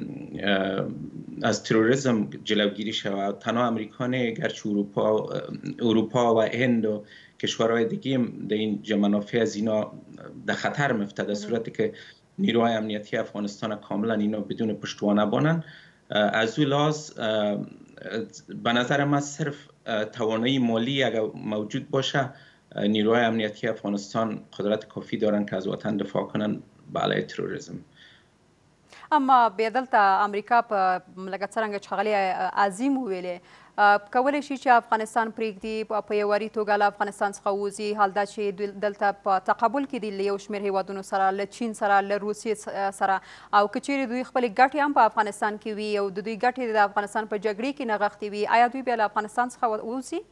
از تروریسم جلوگیری شود. تنها امریکا نه، گرچه اروپا اروپا و هند و کشورهای دیگه در این منافع از اینا در خطر میفته در صورتی که نیروهای امنیتی افغانستان کاملا اینا بدون پشتوانه بانن. از او لحاظ به نظر من صرف توانایی مالی اگر موجود باشه، نیروهای امنیتی افغانستان قدرت کافی دارن که از وطن دفاع کنن به علیه تروریسم. اما بیا دلته امریکا په لکه څرنګه چې ښاغلي عظیم وویلې کولی شي چې افغانستان پرېږدي، په یواري توګه له افغانستان څخه ووځي، حال دا چې دلته په تقابل کې دي له یو شمېر هیوادونو سره، له چین سره، له روسیې سره، او که چیرې دوی خپلې ګټې هم په افغانستان کې وي او د دوی ګټې د افغانستان په جګړې کې نغښتې وي، آیا دوی بیا له افغانستان څخه ووځي؟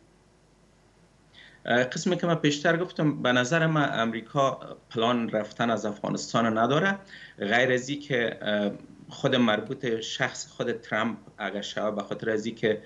قسمی که من پیشتر گفتم، به نظر من امریکا پلان رفتن از افغانستان نداره، غیر از این که خود مربوط شخص خود ترامپ اگر شود، به خاطر از این که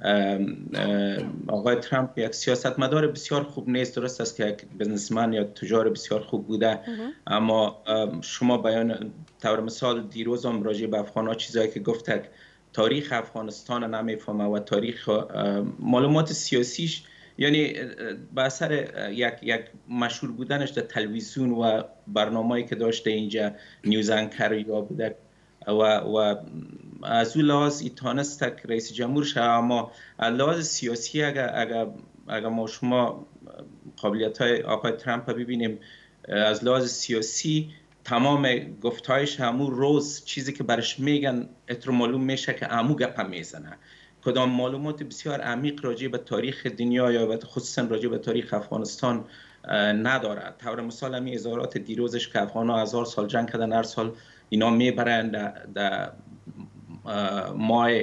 آقای ترامپ یک سیاستمدار بسیار خوب نیست. درست است که یک بزنسمن یا تجار بسیار خوب بوده، اما شما بیان طور مثال دیروز هم راجع به افغان‌ها چیزایی که گفته، تاریخ افغانستان نمیفهمه و تاریخ معلومات سیاسیش، یعنی به اثر یک یک مشهور بودنش در تلویزیون و برنامه‌ای که داشته اینجا نیوز انکر یا بوده و و از اون لحاظ ایتانست که رئیس جمهور شد، اما از لحاظ سیاسی اگر اگر اگر ما شما قابلیت‌های آقای ترامپ ببینیم، از لحاظ سیاسی تمام گفتهایش همون روز چیزی که برش میگن اتر معلوم میشه که عمو گپ میزنه. کدام معلومات بسیار عمیق راجع به تاریخ دنیا یا خصوصا راجع به تاریخ افغانستان نداره. طور مثال همین اظهارات دیروزش که افغان‌ها هزار سال جنگ کردن، هر سال اینا میبرند در ماه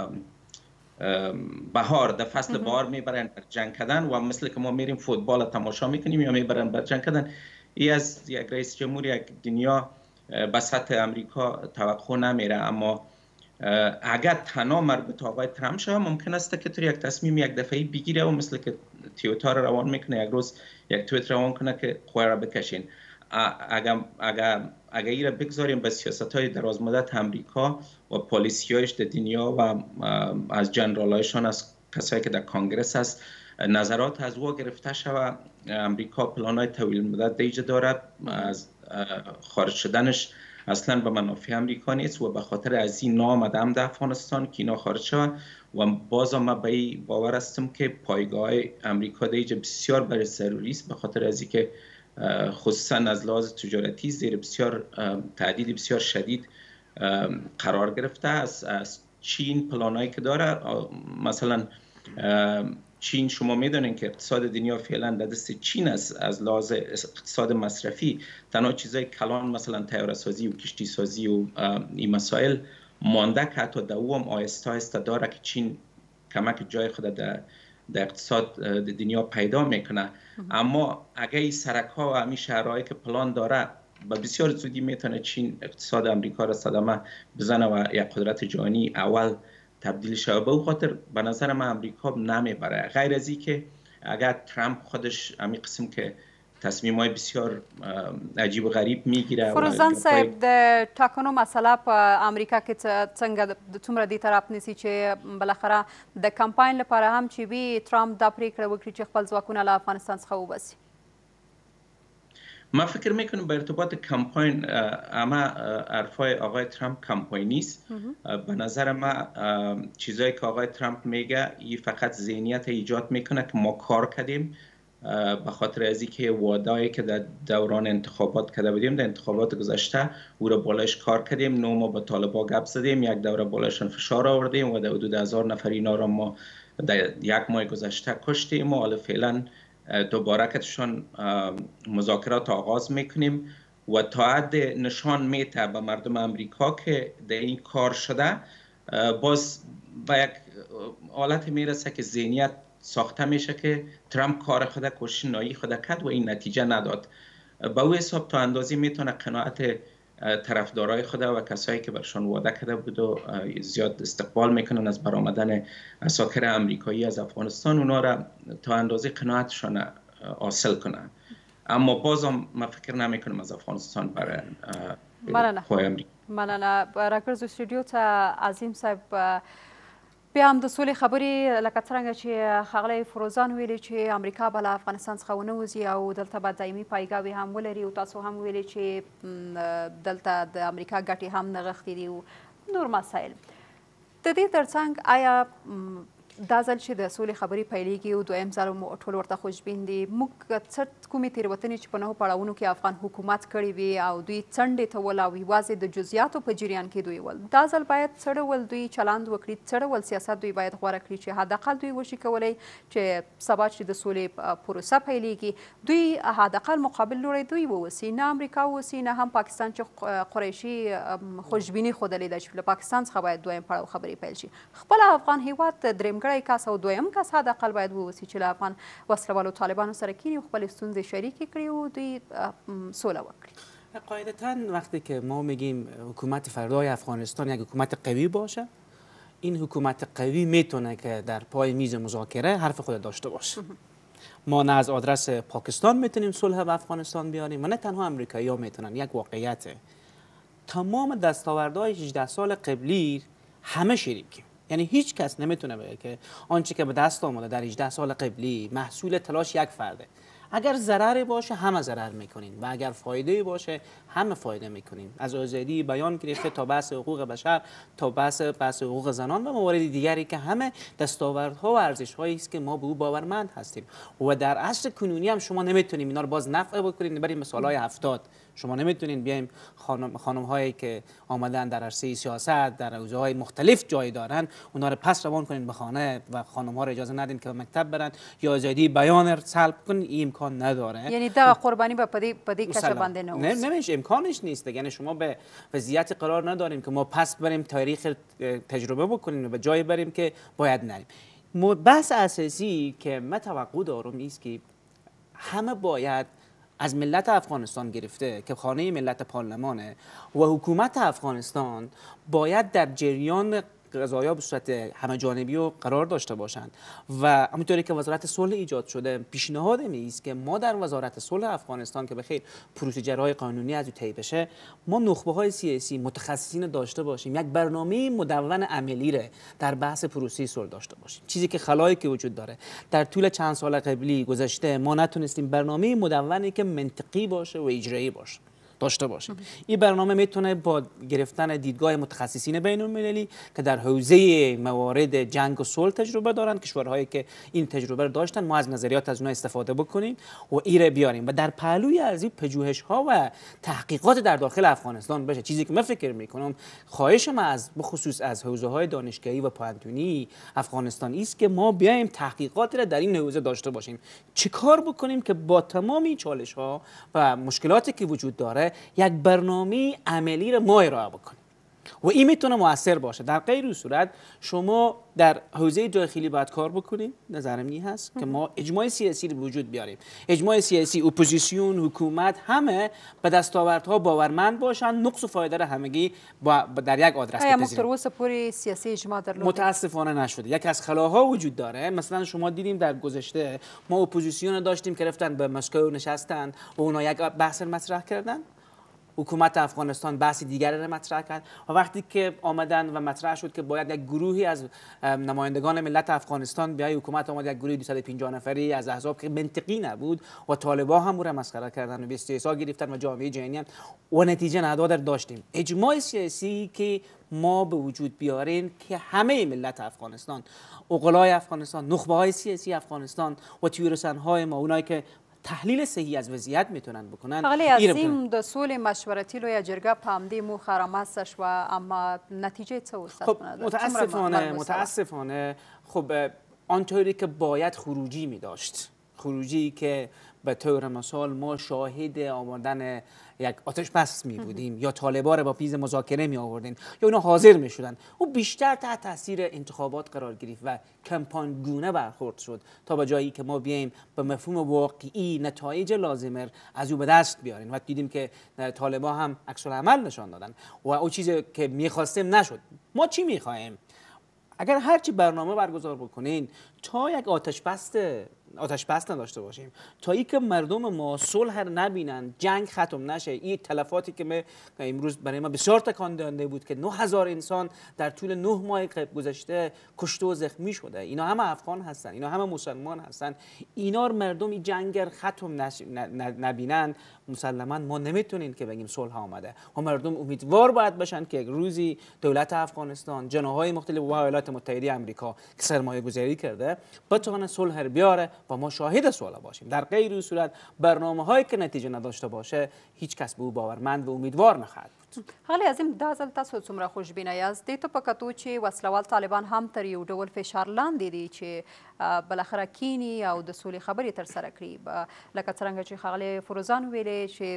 بهار، در فصل بهار میبرند جنگ کردن و مثل که ما میریم فوتبال تماشا میکنیم یا میبرند بر جنگ کردن. این از یک رئیس جمهور یک دنیا به سطح امریکا توقع نمیره. اما اگر تنها مربوط آقای ترامپ شد، ممکن است که تو یک تصمیم یک دفعی بگیره و مثل که توییتر روان میکنه، یک روز یک توییت روان کنه که خواه را بکشین. اگر اگر اگر این را بگذاریم به سیاست‌های دراز مدت امریکا و پالیسی‌هایش در دنیا و از جنرالایشان، از کسایی که در کانگرس است، نظرات از او گرفته شود. امریکا پلان‌های طویل مدت دیجه دارد، از خارج شدنش اصلا به منافع امریکا نیست و به خاطر از این نامد هم در افغانستان که اینا خارج شود و باز ما به این باور هستم که پایگاه امریکا دیجه بسیار برای ضروری است، به خاطر از اینکه خصوصا از لحاظ تجارتی زیر بسیار تهدید بسیار شدید قرار گرفته. از, از چین پلانایی که داره، مثلا چین شما میدونین که اقتصاد دنیا فعلا در دست چین است از لحاظ اقتصاد مصرفی. تنها چیزای کلان مثلا طیاره سازی و کشتی سازی و این مسائل مانده که حتی در او هم آهسته آهسته داره که چین کمک جای خود در در اقتصاد دنیا پیدا میکنه. اما اگه این سرک ها و همین شهرهایی که پلان داره با بسیار زودی میتونه چین اقتصاد امریکا را صدمه بزنه و یک قدرت جهانی اول تبدیل شود. به او خاطر به نظر من امریکا نمیبره، غیر از این که اگر ترامپ خودش همین قسم که تصمیم های بسیار عجیب و غریب میگیره. فروزان صاحب د ټاکنو مسله په امریکا کې څنګه دومره دې طرف نیسي چې بالاخره د کمپاین لپاره هم چې وي ترامپ دا پریکړه وکړي چې خپل ځواکونه له افغانستان څخه وباسي؟ ما فکر میکنم به ارتباط کمپاین اما حرفای آقای ترامپ کمپاینی است. به نظر ما چیزایی که آقای ترامپ میگه این فقط ذهنیت ایجاد میکنه که ما کار کردیم، به خاطر از اینکه وعده‌ای که در دوران انتخابات کرده بودیم در انتخابات گذشته او را بالایش کار کردیم. نو ما با طالبان گپ زدیم، یک دوره بالایشان فشار آوردیم و در حدود هزار نفر اینا را ما در یک ماه گذشته کشتیم و حالا فعلا دوباره کتشان مذاکرات آغاز میکنیم و تا حد نشان میته به مردم امریکا که در این کار شده. باز به یک حالت میرسه که ذهنیت ساخته میشه که ترامپ کار خود کوشش نایی خود کرد و این نتیجه نداد. به او حساب تا اندازی میتونه قناعت طرفدارای خود و کسایی که برشان وعده کرده بود و زیاد استقبال میکنن از برآمدن عساکر امریکایی از افغانستان، اونا را تا اندازه قناعتشان حاصل کنن. اما بازم من فکر نمیکنم از افغانستان برای خواه امریکا. مننه. راګرځو سټوډیو ته عظیم صاحب، بیا هم د سولې خبرې لکه څرنګه چې ښاغلی فروزان ویلي چې امریکا به له افغانستان څخه ونه وځي او دلته به دایمي پایګاوې هم ولري، او تاسو هم ویلي چې دلته د امریکا ګټې هم نغښتې دي او نور مسایل. د دې ترڅنګ آیا دا ځل چې د سولې خبرې پیلېږي او دویم ځل مو ټول ورته خوشبین دي، موږ څه کومې تېروتنې چې په نهو پړاوونو کې افغان حکومت کړې وي او دوی څنډې ته ول او یوازې د جزیاتو په جریان کې دوی ول، دا ځل باید څه ډول دوی چلند وکړي، څه ډول سیاست دوی باید غوره کړي چې حداقل دوی وشي کولی چې سبا چې د سولې پروسه پیلېږي دوی حداقل مقابل لوری دوی ووسي، نه امریکا ووسي نه هم پاکستان چې قریشي خوشبیني ښودلې ده چې له پاکستان څخه باید دویم پړاو خبرې پیل شي. خپل افغان هیواد درېیم کس او دویم کس حداقل باید ووسی چې له افغان وسلهوالو طالبانو سره کینی و خپل ستونزې شریکې کړي و دوی سوله وکړي. قاعدتا وقتی که ما میگیم حکومت فردای افغانستان یک حکومت قوی باشه، این حکومت قوی میتونه که در پای میز مذاکره حرف خود داشته باشه. ما نه از آدرس پاکستان میتونیم صلح به افغانستان بیاریم و نه تنها امریکایی ها میتونن. یک واقعیته تمام دستاوردهای هجده سال قبلی همه شریکیم، یعنی هیچ کس نمیتونه بگه که آنچه که به دست آمده در هجده سال قبلی محصول تلاش یک فرده. اگر ضرری باشه همه ضرر میکنین و اگر فایده باشه همه فایده میکنین. از آزادی بیان گرفته تا بحث حقوق بشر تا بحث بحث حقوق زنان و موارد دیگری که همه دستاوردها و ارزش‌هایی است که ما به او باورمند هستیم و در عصر کنونی هم شما نمیتونیم اینا رو باز نفع بکنین. بریم مثال‌های هفتاد شما نمیتونین بیایم خانم خانم هایی که آمدن در عرصه سیاست در حوزه‌های مختلف جای دارن اونا رو پس روان کنین به خانه و خانم ها رو اجازه ندین که به مکتب برن یا آزادی بیان رو سلب کنین. این امکان نداره. یعنی دا قربانی به پدی پدی کشه بنده نه نمیشه، امکانش نیست. یعنی شما به وضعیت قرار نداریم که ما پس بریم تاریخ تجربه بکنیم و به جای بریم که باید نریم. بحث اساسی که من توقع دارم است که همه باید از ملت افغانستان گرفته که خانه ملت پارلمانه و حکومت افغانستان باید در جریان قضایا به صورت همه جانبی و قرار داشته باشند و همونطوری که وزارت صلح ایجاد شده پیشنهاد می است که ما در وزارت صلح افغانستان که بخیر پروسیجرهای قانونی از او طی بشه ما نخبه های سیاسی متخصصین داشته باشیم، یک برنامه مدون عملی ره در بحث پروسه صلح داشته باشیم. چیزی که خلایی که وجود داره در طول چند سال قبلی گذشته ما نتونستیم برنامه مدونی که منطقی باشه و اجرایی باشه. داشته باشیم. این برنامه میتونه با گرفتن دیدگاه متخصصین بین المللی که در حوزه موارد جنگ و صلح تجربه دارن، کشورهایی که این تجربه داشتن، ما از نظریات از اونها استفاده بکنیم و ایره بیاریم و در پهلوی از این پژوهش ها و تحقیقات در داخل افغانستان بشه. چیزی که من فکر میکنم خواهش ما از بخصوص از حوزه های دانشگاهی و پوهنتونی افغانستان است که ما بیایم تحقیقات را در این حوزه داشته باشیم. چیکار بکنیم که با تمامی چالش ها و مشکلاتی که وجود داره یک برنامه عملی را ما ارائه بکنیم و این میتونه موثر باشه. در غیر صورت شما در حوزه داخلی باید کار بکنید. نظرم این هست که ما اجماع سیاسی رو وجود بیاریم. اجماع سیاسی، اپوزیسیون، حکومت همه به دستاوردها باورمند باشن، نقص و فایده را همگی با در یک آدرس بپذیریم. مختروس پوری سیاسی اجماع در متاسفانه نشده. یک از خلاها وجود داره. مثلا شما دیدیم در گذشته ما اپوزیسیون داشتیم که رفتن به مسکو نشستن و اونا یک بحث مطرح کردن. حکومت افغانستان بحث دیگری را مطرح کرد و وقتی که آمدن و مطرح شد که باید یک گروهی از نمایندگان ملت افغانستان بیای، حکومت آمد یک گروه دویست و پنجاه نفری از احزاب که منطقی نبود و طالبان هم او را مسخره کردن و به استحضاء گرفتن و جامعه جهانی هم و نتیجه ندادر داشتیم. اجماع سیاسی که ما به وجود بیاریم که همه ملت افغانستان، عقلای افغانستان، نخبه های سیاسی افغانستان و تیورسن های ما، اونایی که تحلیل صحیح از وضعیت میتونن بکنن. حالی عظیم د سولې مشورتي لویه جرګه په همدې موخه رامنځته شوه، اما نتیجه څه وسه؟ خب متاسفانه متاسفانه خب آنطوری که باید خروجی می داشت، خروجی که به طور مثال ما شاهد آوردن یک آتش بس می بودیم یا طالبان را با پیز مذاکره می آوردیم یا اونا حاضر می شدن، او بیشتر تحت تاثیر انتخابات قرار گرفت و کمپاین گونه برخورد شد تا به جایی که ما بیایم به مفهوم واقعی نتایج لازمه از او به دست بیاریم و دیدیم که طالبان هم عکس العمل نشان دادن و او چیزی که می‌خواستیم نشد. ما چی می‌خوایم؟ اگر هرچی برنامه برگزار بکنین تا یک آتش بست آتش بس نداشته باشیم، تا ای که مردم ما صلح نبینن، جنگ ختم نشه. این تلفاتی که ما امروز برای ما بسیار تکان دهنده بود که نه هزار انسان در طول نه ماه گذشته کشته و زخمی شده، اینا همه افغان هستن، اینا همه مسلمان هستن. اینا مردم این جنگ ختم نبینن، مسلما ما نمیتونیم که بگیم صلح آمده و مردم امیدوار باید باشن که روزی دولت افغانستان، جناح‌های مختلف و ایالات متحده آمریکا که سرمایه گذاری کرده بتونه صلح بیاره و ما شاهد صلح باشیم. در غیر صورت برنامه‌هایی که نتیجه نداشته باشه هیچ کس به او باورمند و امیدوار نخواهد بود. هغه عظیم دا ځل تاسو څومره خوشبینه یاست دې ته په کتو چې وسلوال طالبان هم تر یو ډول فشار لاندې دي چې بالاخره کینی او د سولې خبرې ترسره کړي، لکه څرنګه چې ښاغلي فروزان ویلې چې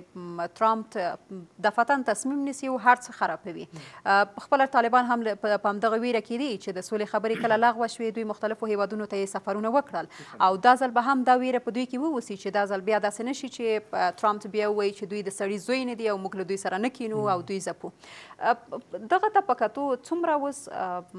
ټرامپ دفعتاً تصمیم نیسي او هر څه خرابوي. خپله طالبان هم په همدغه ویره کې دي چې د سولې خبرې کله لغوه شوې دوی مختلفو هیوادونو ته یې سفرونه وکړل او دا ځل به هم دا ویره په دوی کې ووسي چې دا ځل بیا داسې نشي چې ټرامپ بیا ووایي چې دوی د سړي زوی نه دي او موږ له دوی سره نه کینو او دوی ځپو. دغه ته په کتو څومره اوس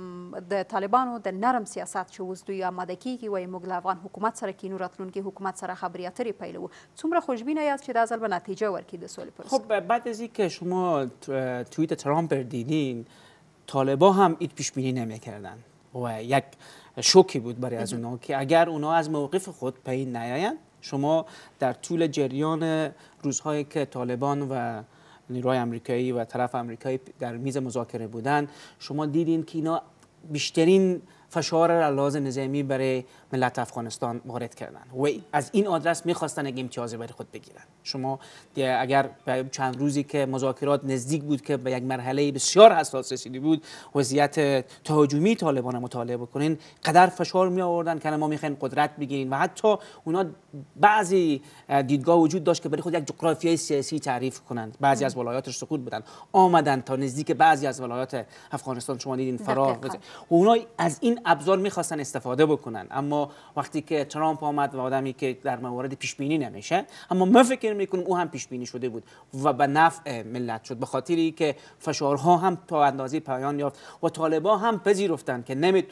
د طالبانو د نرم سیاست چې اوس دوی آماده کیږي وایي موږ له افغان حکومت سره کینو، راتلونکي حکومت سره خبرې اترې پیلوو، څومره خوشبینه یاست چې دا ځل به نتیجه ورکړي د سولې پروسه؟ خب بعد از اینکه شما توییت ترامپ دیدین، طالبان هم این پیش بینی نمی‌کردن و یک شوکی بود برای از اونها که اگر اونها از موقف خود پایین نیایند، شما در طول جریان روزهایی که طالبان و نیروهای آمریکایی و طرف آمریکایی در میز مذاکره بودن، شما دیدین که اینا بیشترین فشار را لازم نظامی برای ملت افغانستان وارد کردن و از این آدرس میخواستن یک امتیازی برای خود بگیرن. شما اگر چند روزی که مذاکرات نزدیک بود که به یک مرحله بسیار حساس رسیده بود، وضعیت تهاجمی طالبان مطالعه بکنین، قدر فشار می آوردن که ما میخوایم قدرت بگیریم و حتی اونا بعضی دیدگاه وجود داشت که برای خود یک جغرافیای سیاسی تعریف کنند. بعضی از ولایاتش سقوط بدن، آمدن تا نزدیک بعضی از ولایات افغانستان شما دیدین فرار و اونا از این ابزار میخواستن استفاده بکنن. اما وقتی که ترامپ آمد و آدمی که در موارد پیش بینی نمیشه، اما من فکر میکنم او هم پیش بینی شده بود و به نفع ملت شد، به خاطری که فشارها هم تا اندازه پایان یافت و طالبان هم پذیرفتن که نمیتونن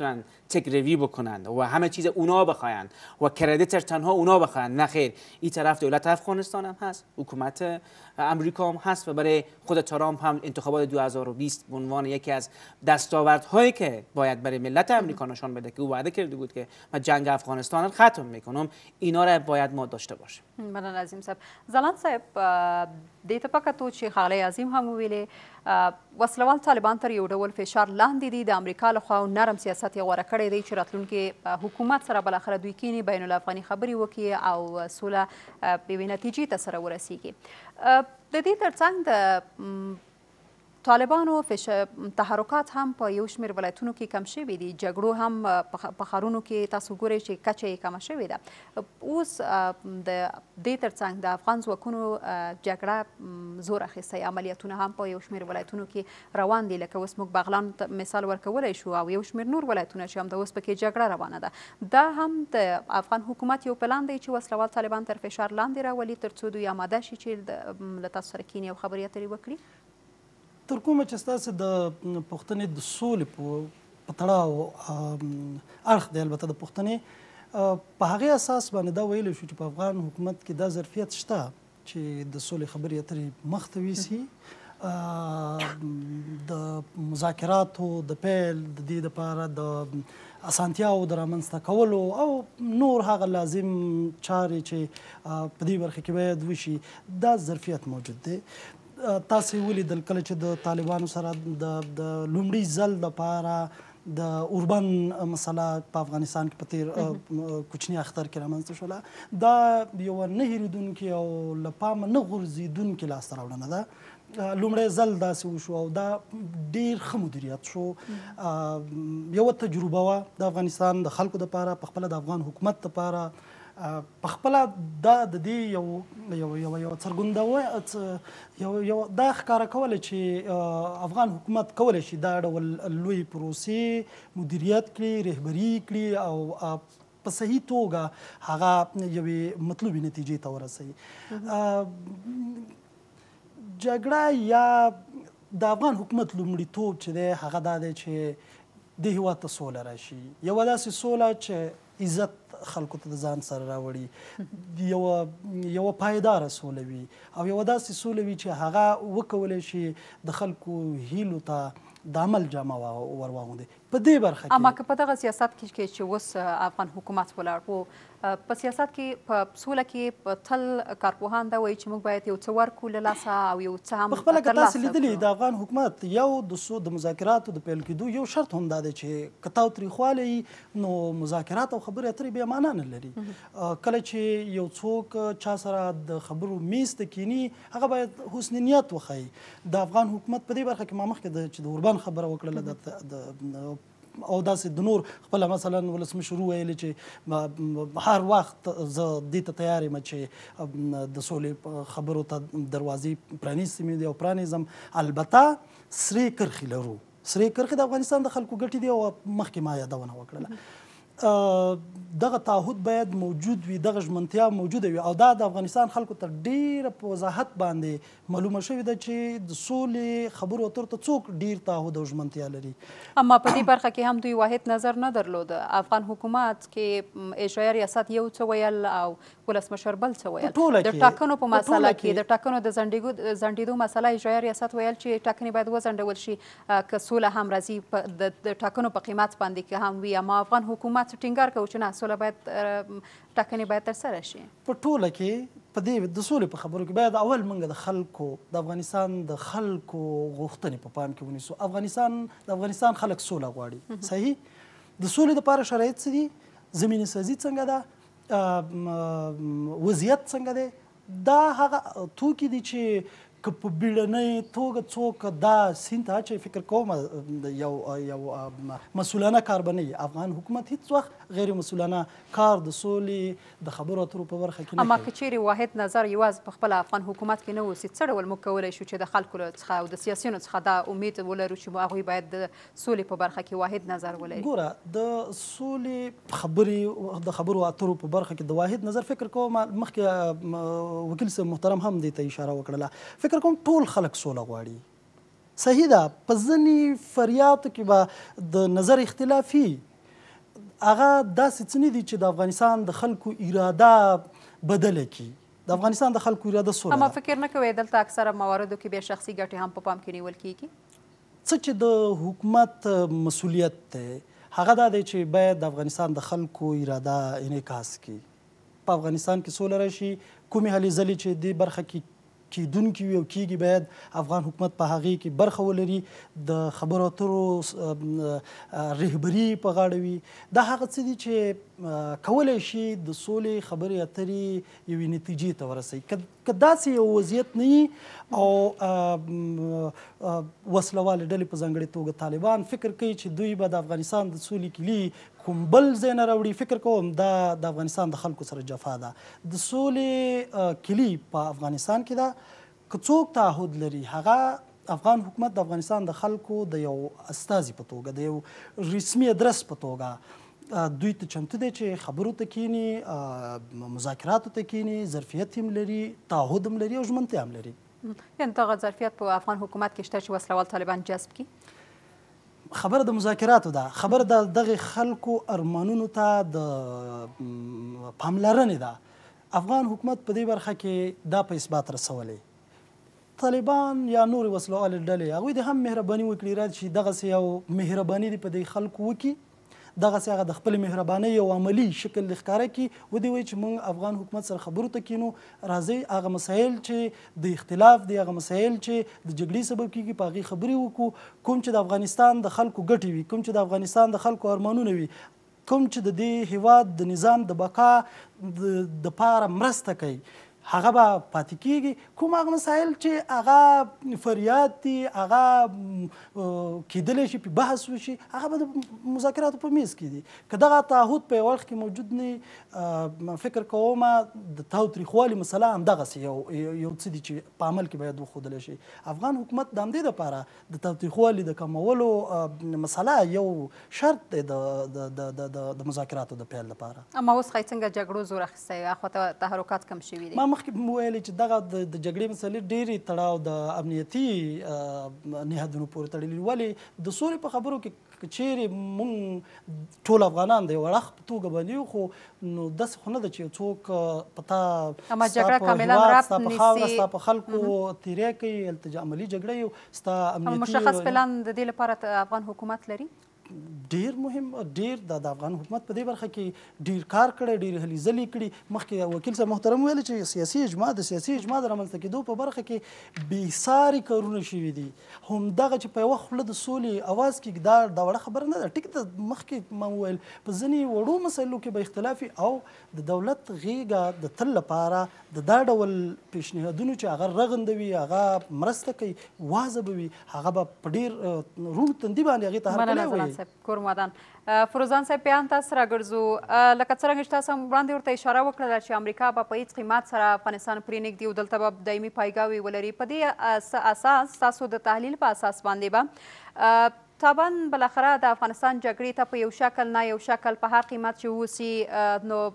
تک ریویو بکنند و همه چیز اونا بخواین و کردیتش تنها اونا بخواین. نه خیر، این طرف دولت افغانستان هم هست، حکومت امریکا هم هست و برای خود ترامپ هم انتخابات دو هزار و بیست به عنوان یکی از دستاوردهایی که باید برای ملت امریکا نشان بده که او وعده کرده بود که من جنگ افغانستان رو ختم میکنم، اینا را باید ما داشته باشیم. مننه عظیم صاحب. زلان صاحب دې ته پکه تو چې ښاغلی عظیم هم وویلې وسلوال طالبان تر یو ډول فشار لاندې دي، د امریکا لخوا نرم سیاست یې غوره کړی دی چې راتلونکي حکومت سره بالاخره دوی کینی بین الافغاني خبرې وکړي او سوله یوې نتیجې ته سره ورسیږي. د دې ترڅنګ د طالبانو تحرکات هم په یو شمېر ولایتونو کې کم شوي دي، جګړو هم په ښارونو کې تاسو ګورئ چې کچه یې کمه شوې ده. اوس د دې ترڅنګ د افغان ځواکونو جګړه زور اخیستی، عملیاتونه هم په یو شمېر ولایتونو کې روان دي، لکه اوس موږ بغلان مثال ورکولی شو او یو شمېر نور ولایتونه چې هم د اوس پکې جګړه روانه ده. دا هم د افغان حکومت یو پلان دی چې وسلوال طالبان تر فشار لاندې راولي تر څو دوی اماده شي چې له تاسو سره کینې او خبرې اترې وکړي. تر کومه چې ستاسو د پوښتنې د سولې په تړاو اړخ دی، البته د پوښتنې په هغې اساس باندې دا ویلی شو چې په افغان حکومت کې دا ظرفیت شته چې د سولې خبرې اترې مخ ته یوسي، د مذاکراتو د پیل د دې دپاره د اسانتیاو د رامنځته کولو او نور هغه لازم چارې چې په دې برخه کې باید وشي، دا ظرفیت موجود دی. تاسو ولیدل کله چې د طالبانو سره د لومړي ځل دپاره د اوربن مسله په افغانستان کې په تیر کوچني اختر کې رامنځته شوله، دا یوه نه هېرېدونکې او له پامه نه غورځېدونکې لاسته راوړنه ده. لومړی ځل داسې وشو او دا ډېر ښه مدیریت شو. یوه تجربه وه د افغانستان د خلکو دپاره، په خپله د افغان حکومت دپاره، په خپله دا د دې یو یو څرګندونه یو دا ښکاره کوله چې افغان حکومت کولی شي دا ډول لویې پروسې مدیریت کړي، رهبري کړي او په صحیح توګه هغه یوې مطلوبې نتیجې ته ورسوي. جګړه یا د افغان حکومت لومړیتوب چې دی هغه دا دی چې دې هېواد ته سوله راشي، یوه داسې سوله چې عزت خلکو ته د ځان سره راوړي، یوه یوه پایداره سوله وي او یوه داسې سوله وي چې هغه وکولی شي د خلکو هیلو ته د عمل جامه ور واغوندي. په دې برخه کې اما که په دغه سیاست کې چې اوس افغان حکومت ولاړ و، په سیاست کې په سوله کې تل کارپوهان دا وایي چې موږ باید یو څه ورکړو له لاسه او یو څه هم په خپله که تاسې لیدلي د افغان حکومت یو د مذاکراتو د پیل کېدو یو شرط هم دا دی چې که تاوتریخوالی نو مذاکرات او خبرې اترې بیا معنا نه لري. کله چې یو څوک چا سره د خبرو میز ته کینی هغه باید حسن نیت وښیي. د افغان حکومت په دې برخه کې ما مخکې چې د اوربان خبره وکړله او داسې د نور خپله مثلا ولسمشر وویلې چې هر وخت زه دې ته تیار یم چې د سولې خبرو ته دروازې پرانیستې مې دي او پرانیزم. البته سرې کرښې لرو، سرې کرښې د افغانستان د خلکو ګټې دي او مخکې ما یادونه وکړله. دغه تعهد باید موجود وي، دغه ژمنتیا موجوده وي او دا د افغانستان خلکو ته ډېره په وضاحت باندې معلومه شوې ده چې د سولې خبرو اترو ته څوک ډېر تعهد او ژمنتیا لري. اما په دې برخه کې هم دوی واحد نظر نه درلود. افغان حکومت کې اجرایه ریاست یو څه ویل او ولسمشر بل څه ویل. د ټاکنو په مسله کې د ټاکنو د ځنډېدو مسله اجرایه ریاست ویل چې ټاکنې باید وځنډول شي که سوله هم راځي د ټاکنو په قیمت باندې که هم وي. اما افغان حکومت ټینګار کوي چې نه سوله باید ټاکنې باید ترسره شي. په ټوله کې په دې د سولې په خبرو کې باید اول موږ د خلکو د افغانستان د خلکو غوښتنې په پام کې ونیسو. افغانستان د افغانستان خلک سوله غواړي. صحیح. د سولې دپاره شرایط څه دي؟ زمینې سازي څنګه ده؟ وضعیت څنګه دی؟ دا هغه توکي دي چې که په بیړنۍ توګه څوک دا سیند ته اچوي، فکر کوم یو یو مسؤلانه کار به نه وي. افغان حکومت هیڅ وخت غیر مسؤلانه کار د سولې د خبرو اترو په برخه کې نه کوي. اما که چیرې واحد نظر یوازې په خپله افغان حکومت کې نه اوسي، څه ډول موږ کولی شو چې د خلکو څخه او د سیاسیونو څخه دا امید ولرو چې هغوی باید د سولې په برخه کې واحد نظر ولري؟ ګوره، د سولې خبرې د خبرو اترو په برخه کې د واحد نظر فکر کوم مخکې وکیل صاحب محترم هم دې ته اشاره وکړله. فکر کوم ټول خلک سوله غواړي. صحیح ده، په ځینې فریاتو کې به د نظر اختلافي هغه داسې څه نه دي چې د افغانستان د خلکو اراده بدله کړي. د افغانستان د خلکو اراده سوله اما ده. فکر نه کوئ دلته اکثره مواردو کې بیا شخصي ګټې هم په پام کې نیول کیږي؟ څه چې د حکومت مسؤلیت دی هغه دا دی چې باید د افغانستان د خلکو اراده انعکاس کړي. په افغانستان کې سوله راشي. کومې هلې ځلې چې دې برخه کې کیدونکي وي او کیږي باید افغان حکومت په هغې کې برخه ولري. د خبرو اترو رهبري په غاړه وي. دا هغه څه دي چې کولی شي د سولې خبرې اترې یوې نتیجې ته ورسوي. که داسې یو وضعیت نه وي او وسلوالې ډلې په ځانګړې توګه طالبان فکر کوي چې دوی به د افغانستان د سولې کلي کوم بل ځای نه راوړي، فکر کوم دا د افغانستان د خلکو سره جفا ده. د سولې کلي په افغانستان کې ده. که څوک تعهد لري هغه افغان حکومت د افغانستان د خلکو د یو استازي په توګه د یو رسمي ادرس په توګه دوی ته چمتو دی چې خبرو ته کینی، مذاکراتو ته کینی، ظرفیت هم لري، تعهد هم لري او ژمنتیا هم لري. یعنې دغه ظرفیت په افغان حکومت کې شته چې وسلوال طالبان جذب کړي؟ خبره د مذاکراتو ده. خبره د دغه خلکو ارمانونو ته د پاملرنې ده. افغان حکومت په دې برخه کې دا په اثبات رسولی. طالبان یا نور وسلوالې ډلې هغوی د هم مهرباني وکړي راشي دغسې یو مهرباني دې په دې خلکو وکړي، دغسې هغه د خپل مهربانۍ یو عملي شکل ښکاره کړي، ودې وایي چې موږ افغان حکومت سره خبرو ته کینو، راځئ هغه مسایل چې د اختلاف دي، هغه مسایل چې د جګړې سبب کېږي په هغې خبرې وکړو، کوم چې د افغانستان د خلکو ګټې وي، کوم چې د افغانستان د خلکو ارمانونه وي، کوم چې د دې هیواد د نظام د بقا دپاره مرسته کوي هغه به پاتې کېږي. کوم هغه مسایل چې هغه فریاد دي، هغه کیدلی شي په بحث وشي، هغه به د مذاکراتو په میز کې دي. که دغه تعهد په یو وخت کې موجود نه، فکر کوم د تاوتریخوالي مسله همدغسې یو یو څه دي چې په عمل کې باید وښودلی شي. افغان حکومت د همدې دپاره د تاوتریخوالي د کمولو مسله یو شرط دی د مذاکراتو د پیل لپاره. اما اوس ښایي څنګه جګړو زور اخیستی، اخواته تحرکات کم شوي دي؟ مخکې مو ویلې چې دغه د جګړې مسلې ډېرې تړاو د امنیتي نهادونو پورې تړلي. ولې د سولې په خبرو کې که چیرې موږ ټول افغانان د یو اړخ په توګه باندې یو، خو نو داسې خو نه ده چې یو څوک په تا ستا په هېواد، ستا په خاوره، ستا په خلکو تیری کوي. هلته عملي جګړه یو ستا امنیتي مشخص پلان د دې لپاره افغان حکومت لري؟ ډیر مهم، ډیر د افغان حکومت په دې برخه کې ډیر کار کړی، ډیر هلې ځلې کړي. مخکې وکیل صاحب محترم ویل چې سیاسي اجماع د سیاسي اجماع د رامنځته کېدو په برخه کې بېساري کارونه شوي دي. همدغه چې په یوه خوله د سولې اواز کې دا دا وړه خبره نه ده. ټیک ده، مخکې ما وویل په ځینې وړو مسایلو کې به اختلاف وي او د دولت غېږه د تل لپاره د دا ډول پیشنهادونو چې هغه رغنده وي، هغه مرسته کوي، واضح به وي، هغه به په ډېر روڼ تندي باندې هغې ته هرکلی وایي. کورمادان فروزان صاحب بیا هم تاسو راګرځو. لکه څرنګه چې تاسو هم وړاندې ورته اشاره وکړله چې امریکا به په هېڅ قیمت سره افغانستان پرېنږدي او دلته به دایمي پایګاوې ولري. په دې اساس تاسو د تحلیل په اساس باندې به طبعا بالاخره د افغانستان جګړې ته په یو شکل نه یو شکل په هر قیمت چې ووسي نو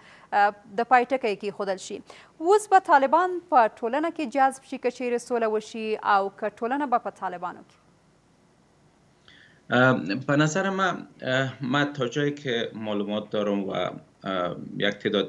د پای ټکی کېښودل شي. اوس به طالبان په ټولنه کې جذب شي که چیرې سوله وشي، او که ټولنه به په طالبانو کې؟ به نظر من من تا جایی که معلومات دارم و یک تعداد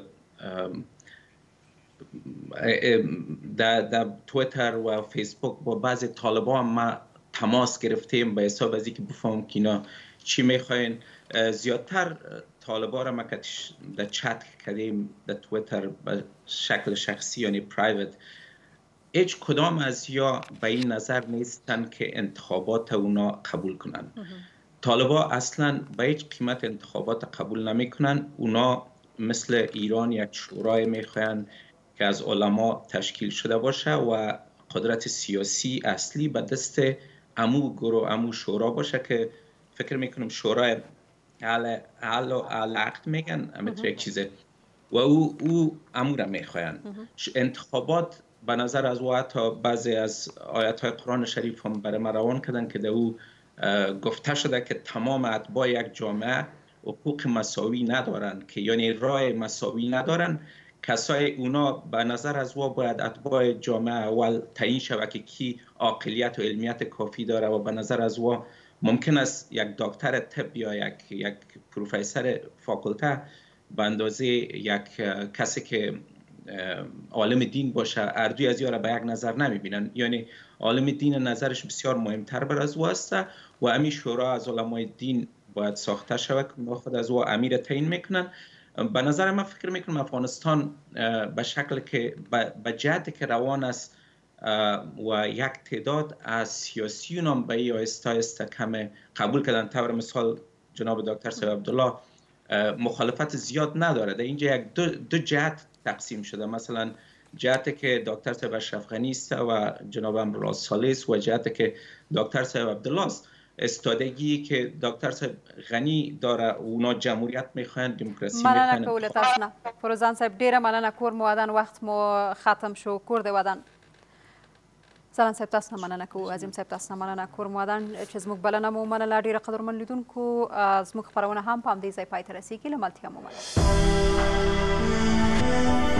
در, در تویتر و فیسبوک با بعضی طالبان ما تماس گرفتیم به حساب از اینکه بفهمم که اینا چی میخواین. زیادتر طالبان را ما در چت کردیم در تویتر به شکل شخصی یعنی پرایوت، هیچ کدام از یا به این نظر نیستن که انتخابات اونا قبول کنن. طالبا اصلا به هیچ قیمت انتخابات قبول نمی کنن. اونا مثل ایران یک شورای میخواین که از علما تشکیل شده باشه و قدرت سیاسی اصلی به دست امو گروه امو شورا باشه که فکر میکنم شورای اهل عقد میگن مثل یک چیزه و او او امو را میخواین. انتخابات به نظر از او حتی بعضی از آیات های قرآن شریف هم برای ما روان کردن که در او گفته شده که تمام اتباع یک جامعه حقوق مساوی ندارن، که یعنی رای مساوی ندارن. کسای اونا به نظر از او باید اتباع جامعه اول تعیین شود که کی عاقلیت و علمیت کافی داره و به نظر از او ممکن است یک دکتر طب یا یک یک پروفسور فاکولته به اندازه یک کسی که عالم دین باشه اردوی از یارا به یک نظر نمیبینن. یعنی عالم دین نظرش بسیار مهمتر بر از او است و امی شورا از علمای دین باید ساخته شود که خود از او امیر تعیین میکنن. به نظر من فکر میکنم افغانستان به شکل که به جهتی که روان است و یک تعداد از سیاسیون هم به این آهسته آهسته کم قبول کردن. طور مثال جناب دکتر صاحب عبدالله مخالفت زیاد نداره. در اینجا یک دو, دو جهت تقسیم شده، مثلا جهتی که دکتر صاحب اشرف غنی است و جناب امروز صالح است و جهتی که دکتر صاحب عبدالله است. استادگی که دکتر صاحب غنی داره اونا جمهوریت میخواین، دموکراسی میخواین. مننه کوله تاسو نه فروزان صاحب ډیره مننه. کور مو ودان وخت مو ختم شو. کور دې ودان. سلام صاحب تاسو نه مننه کوو. عظیم صاحب تاسو نه مننه. کور مو ودان چې زموږ بلنه مو ومنله. ډیره قدرمن لیدونکو زموږ خپرونه هم په همدې ځای پای ته رسیږي. له ملتیا مو مننه.